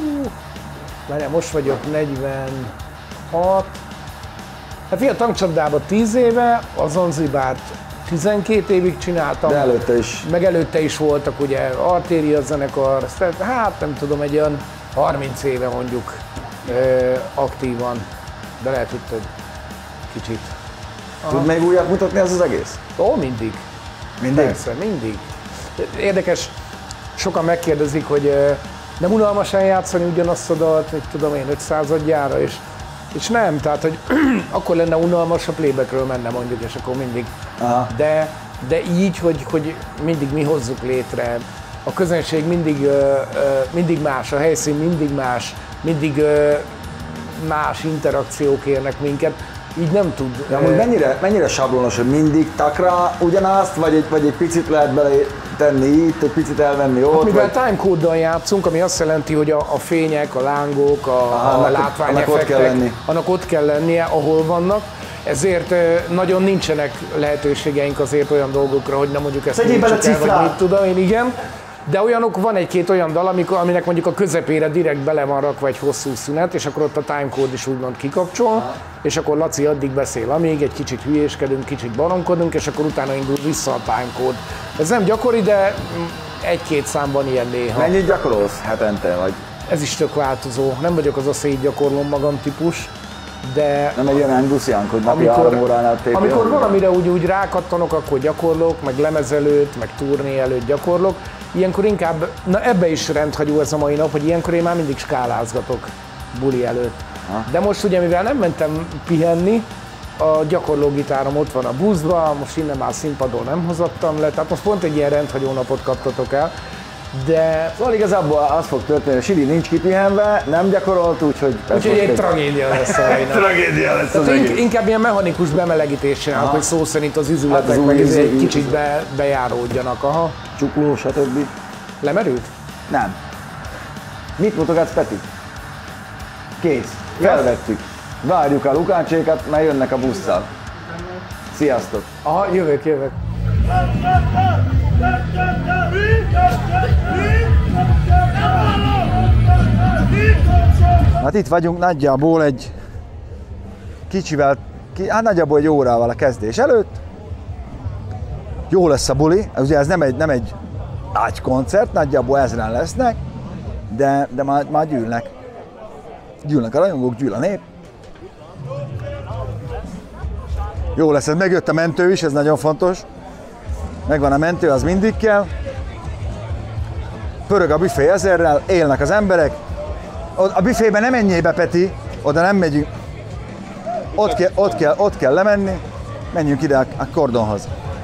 most vagyok 46. Hát figyelj, a tankcsapdában 10 éve, a Zanzibárt 12 évig csináltam. De előtte is. Meg előtte is voltak ugye Artéria zenekar, hát nem tudom, egy olyan 30 éve mondjuk aktívan, de lehet, hogy több. Kicsit. Tud még újat mutatni az egész? Ó, mindig. Mindig? Persze, mindig. Érdekes, sokan megkérdezik, hogy nem unalmasan játszani ugyanazt a dalt, mit tudom én, 500-adjára, és nem, tehát, hogy akkor lenne unalmas, a playbackről menne mondjuk, és akkor mindig. De így, hogy mindig mi hozzuk létre, a közönség mindig más, a helyszín mindig mindig más interakciók érnek minket, így nem tud. De amúgy mennyire sablonos, hogy mindig takra ugyanazt, vagy egy picit lehet bele tenni itt, egy picit elvenni ott? Mivel timecode-dal játszunk, ami azt jelenti, hogy a fények, a lángok, a látványeffektek, annak ott kell lennie, ahol vannak. Ezért nagyon nincsenek lehetőségeink azért olyan dolgokra, hogy nem mondjuk ezt tegyél bele cifrát! Mit tudom én, igen. De van egy-két olyan dal, aminek mondjuk a közepére direkt bele van rakva egy hosszú szünet, és akkor ott a timecode is úgymond kikapcsol, és akkor Laci addig beszél, amíg egy kicsit hülyéskedünk, kicsit baromkodunk, és akkor utána indul vissza a timecode. Ez nem gyakori, de 1-2 számban ilyen néha. Mennyit gyakorolsz hetente, vagy? Ez is tök változó. Nem vagyok az a szétgyakorlom magam típus, de... Nem egy ilyen angusziánk, hogy napi 3 óránál tépjön? Amikor valamire úgy rákattanok, akkor gyakorlok, meg lemez előtt, meg turné előtt gyakorlok. Ilyenkor inkább, na ebbe is rendhagyó ez a mai nap, hogy ilyenkor én már mindig skálázgatok buli előtt. De most ugye, mivel nem mentem pihenni, a gyakorlógitárom ott van a buszban, most innen már színpadon nem hozattam le, tehát most pont egy ilyen rendhagyó napot kaptatok el. De... Szóval igazából az fog történni, hogy Sili nincs kipihenve, nem gyakorolt, úgyhogy egy tragédia lesz a mai nap. Tragédia lesz az egész. Inkább ilyen mechanikus bemelegítés csinálok, hogy szó szerint az izületek hát meg egy kicsit bejáródjanak. Aha. Csukló, stb. Lemerült? Nem. Mit mutogatsz, Peti? Kész. Felvettük. Várjuk a Lukácsékat, mert jönnek a busszal. Sziasztok! Aha, jövök. Hát itt vagyunk nagyjából egy kicsivel, nagyjából egy órával a kezdés előtt. Jó lesz a buli, ugye ez nem egy ágykoncert, nagyjából 1000-en lesznek, de már gyűlnek. Gyűlnek a rajongók, gyűl a nép. Jó lesz, ez megjött a mentő is, ez nagyon fontos. Megvan a mentő, az mindig kell. Pörög a büfé 1000-rel, élnek az emberek. A büfébe nem menjél be, Peti, oda nem megyünk. Ott kell lemenni, menjünk ide a kordonhoz.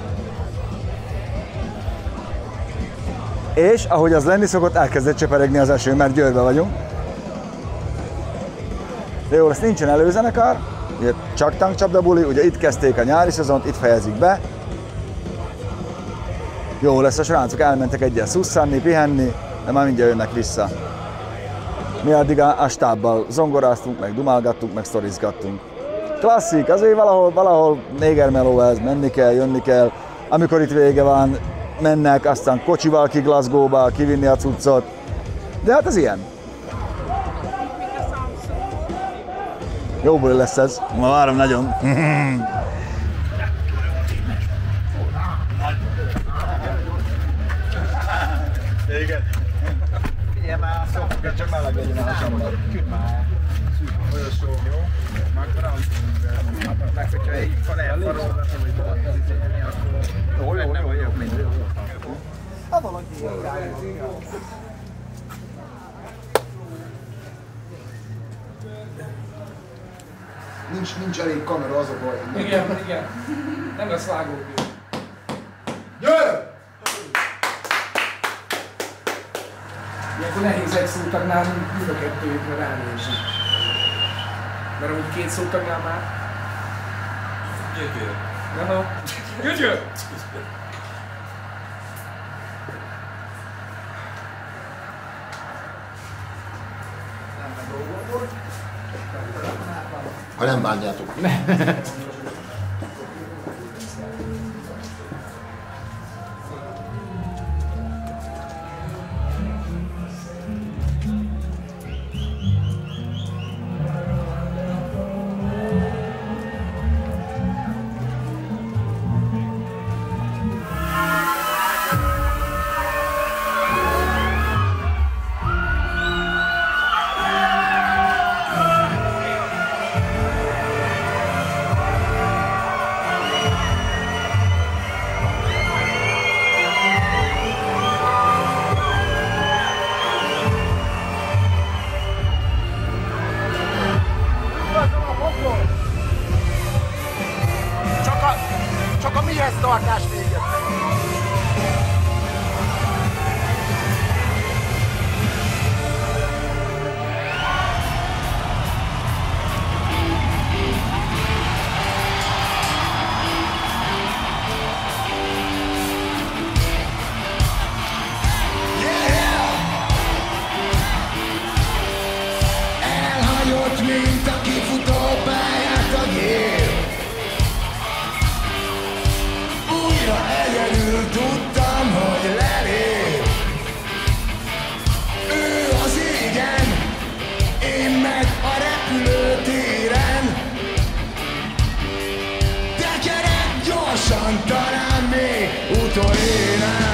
És ahogy az lenni szokott, elkezdett cseperegni az eső, mert Győrbe vagyunk. De jó, ezt nincsen előzenekar, ugye csak tankcsapda buli, ugye itt kezdték a nyári szezont, itt fejezik be. Jó lesz, a srácok elmentek egyet szusszanni, pihenni, de már mindjárt jönnek vissza. Mi addig a stábbal zongoráztunk, meg dumálgattunk, meg sztorizgattunk. Klasszik, azért valahol négermeló ez, menni kell, jönni kell. Amikor itt vége van, mennek, aztán kocsival ki Glasgow-ba, kivinni a cuccot. De hát ez ilyen. Jó buli lesz ez. Ma várom nagyon. Igen. Figyelj már, szoktuk, csak meleg legyen a hasamban. Küld már. Folyosó, jó? Akkor meg, hogyha így elfarolgatom, hogy jó. Hát valaki Nincs elég kamera, az a baj. Igen. Nem lesz vágógép. Gyere! Ilyenkor nehéz egy szótagnál mind a kettőjükre ránézni. Mert amúgy 2 szótagnál már Gyögyör! Ha nem bánjátok. Csak a mihez tartás véget. Elhagyott, mint a kifutó pályát a gép. Újra egyedül tudtam, hogy lelép. Ő az égen, én meg a repülőtéren. Tekerek gyorsan, talán még utolérem.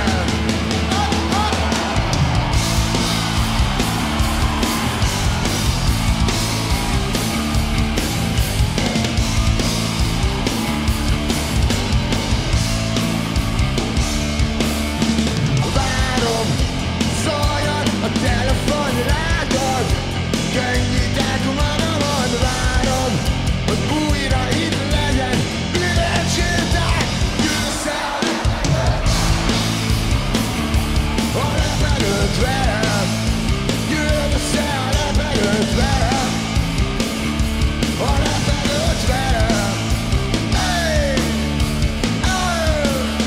A telefon rágad, könnyítek magamon, várom, hogy újra itt legyen, üveg séták, jössz el, a lepegőt verem, jössz el, a lepegőt verem, a lepegőt verem, hey, hey.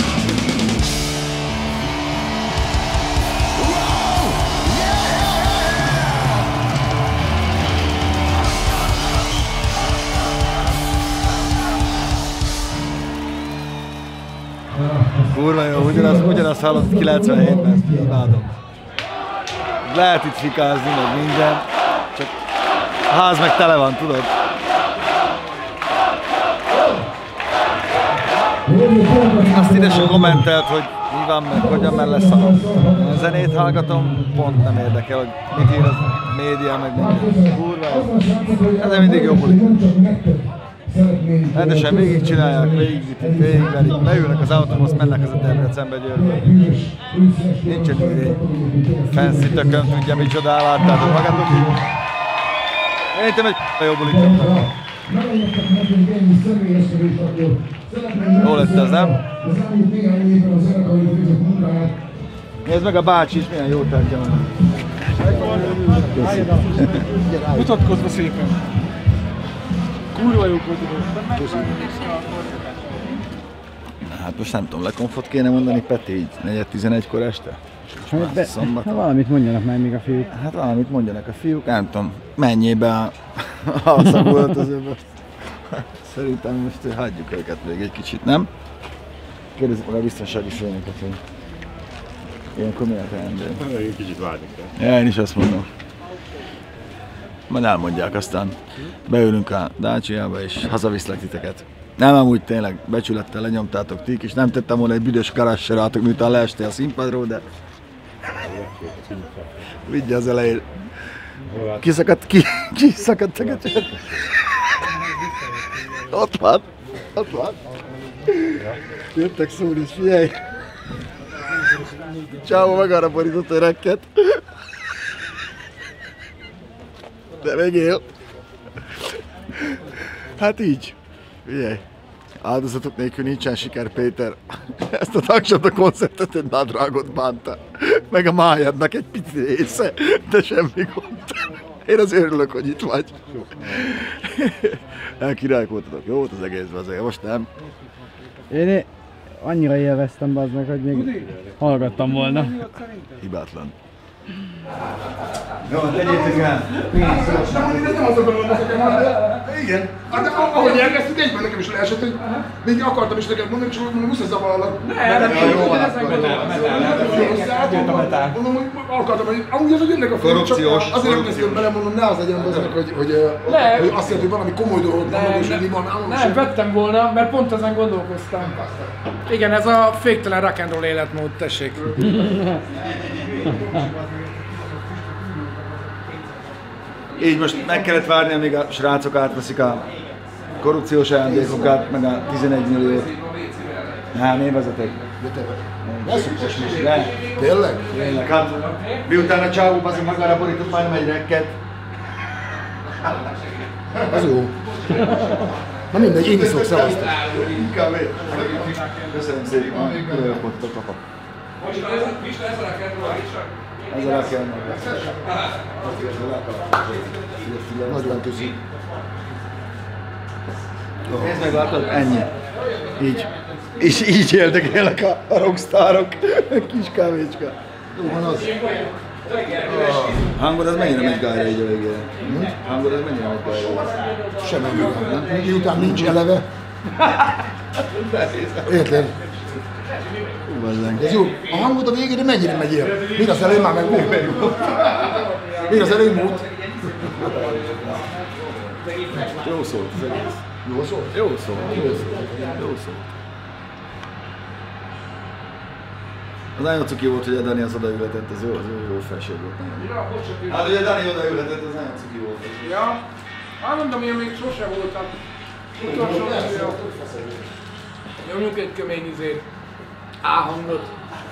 Kurva jó, ugyanazt hallott 97-ben, imádom. Lehet itt fikázni, meg minden, csak a ház meg tele van, tudod? Azt ide se kommentelt, hogy mi van, meg hogyan, mert lesz a zenét hallgatom, pont nem érdekel, hogy mit ír a média, meg minden. Kurva jó. Ez mindig jó buli. Rendesen végigcsinálják, végigverik, beülnek az autóbusz, mennek az a Debrecenbe, Győrbe. Nincsen idő. Fancy tökön tudja, micsoda, láttátok magatok. Én hittem, hogy jó bulit kaptak. Jó lett ez, nem? Nézd meg a bácsi is, milyen jó tartja van. Mutatkozva szépen. Kurva jók voltunk. Hát most nem tudom, lekonfot kéne mondani, Peti, így 4:11-kor este? Hát valamit mondjanak már még a fiúk. Hát valamit mondjanak a fiúk, nem tudom, menjél be a alszagoltozóba. Szerintem most hagyjuk őket még egy kicsit, nem? Kérdezzük meg a biztonsági főnöket, hogy ilyenkor miért teendő. Én kicsit várni kell. Ja, én is azt mondom. Majd elmondják, aztán beülünk a Dacia-ba és hazaviszlek titeket. Nem, amúgy tényleg becsülettel lenyomtátok ti is, nem tettem volna egy büdös karassal rátok, miután leestél a színpadról, de... Vigyázz az elején. Kiszakadt a köcsög. Ott van. Jöttek szúr is, figyelj. Csávó magára borított a rekket. De még él. Hát így. Figyelj. Áldozatok nélkül nincsen siker, Péter. Ezt a tagsata koncertet egy nadrágot bánta. Meg a májadnak egy pici része, de semmi gond. Én azért örülök, hogy itt vagy. Elkirálykoltatok, jó volt az egészben azért, most nem. Én annyira élveztem, bazd meg, hogy még hallgattam volna. Hibátlan. Jó, tegyétek el! Ez nem az a gondolom, igen. Hát ahogy elkezdtük, egyben nekem is leesett, hogy még akartam is neked mondani, csak mondom, muszáj zavarlak. Nem, jó van akkor. Mondom, hogy akartam, hogy amúgy azok jönnek a film, csak azért nem kezdtem bele, mondom, ne az legyen aznak, hogy azt jelenti, hogy valami komoly dolog van, és hogy mi van. Nem, vettem volna, mert pont ezen gondolkoztam. Igen, ez a féktelen rock and roll életmód, tessék. Így most meg kellett várni, amíg a srácok átveszik a korrupciós ajándékokat, meg a 11 milliót. Hát, én vezetek. Tényleg? Tényleg, hát miután a csávó azért magára borított, majdnem egy rekket. Ez jó. Na mindegy, én iszok, szevasztok. Inkább én. Köszönöm szépen. Körüljöpottok, papa. Ez a rakján. Nagyon köszi. Nézd meg, látod? Ennyi. Így. És így érdekelnek a rockstárok. Kis kávécska. Jó van az. Hangod az mennyire megy gájra így a végére? Hangod az mennyire megy gájra? Semmi. Miután nincs eleve. Érted? Ez jó. A hangod a végére mennyire megy él? Még az elején már meg volt. Még az elején volt. Jó szólt az egész. Jó szólt? Jó szólt. Jó szólt. Az nagyon cuki volt, hogy a Dani az odaületett, az jó felség volt. Hát, hogy a Dani odaületett, az nagyon cuki volt. Ja, hát mondom, ilyen még sose voltam. Utolsó nyomjunk egy kemény izét. A-hangot.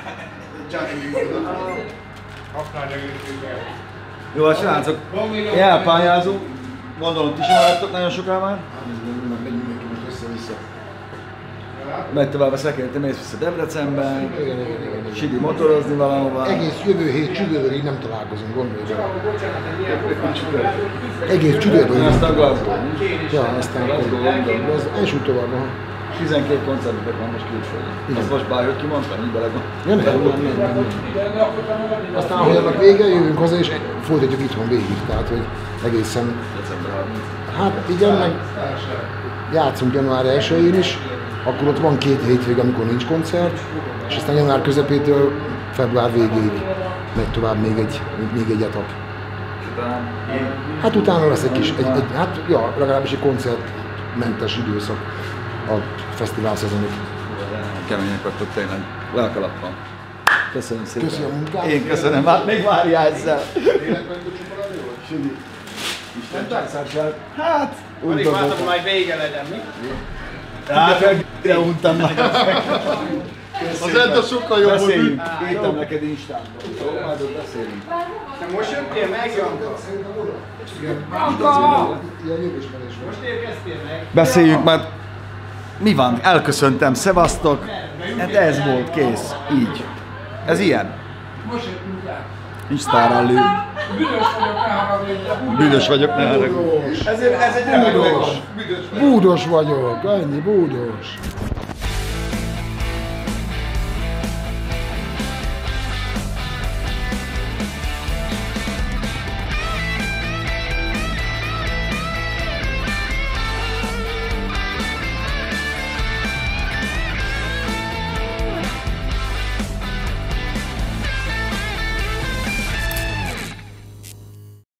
Jó, hát srácok, elpályázunk. Gondolom, ti sem maradtok nagyon soká már. Megyünk neki most össze-vissza. Megy tovább a szekély, te mész vissza Debrecenben. Sidi motorozni valahova. Egész jövő hét csütörtökig nem találkozunk, gondolj bele. Egész csütörtökig. Aztán Glasgow. Ja, aztán Glasgow. Az első tovább. 12 koncertetek van most külföldön. Azt most bárhogy kimondtam, így belegvan. Ja, nem. Aztán, ahogy annak vége, jövünk haza és folytatjuk itthon végig. Tehát, hogy egészen... December 30. Hát igen, meg játszunk január 1-én is, akkor ott van 2 hétvég, amikor nincs koncert, és aztán január közepétől február végéig megy tovább még egy etap. Hát utána lesz egy kis, legalábbis egy koncertmentes időszak a fesztivál szezonig. Kemények vagytok tényleg. Lelkalappal. Köszönöm szépen. Köszönöm a munkát. Én köszönöm, hát még várjál ezzel. Südi. Isten császárság. Hát, Alig vártam, hogy majd vége legyen, mi? Hát, ide untam már. Az Edda sokkal jobb volt. Beszéljünk. Írtam neked Instánban. Jó, majd ott beszélünk. Te most jöttél meg, Janka? Most érkeztél meg? Beszéljünk, mert mi van? Elköszöntem, szevasztok. Hát ez volt, kész. Így. Ez ilyen. Nincs sztárrallő. Büdös vagyok, ne haragudj. Ez egy búdos vagyok, ennyi búdos.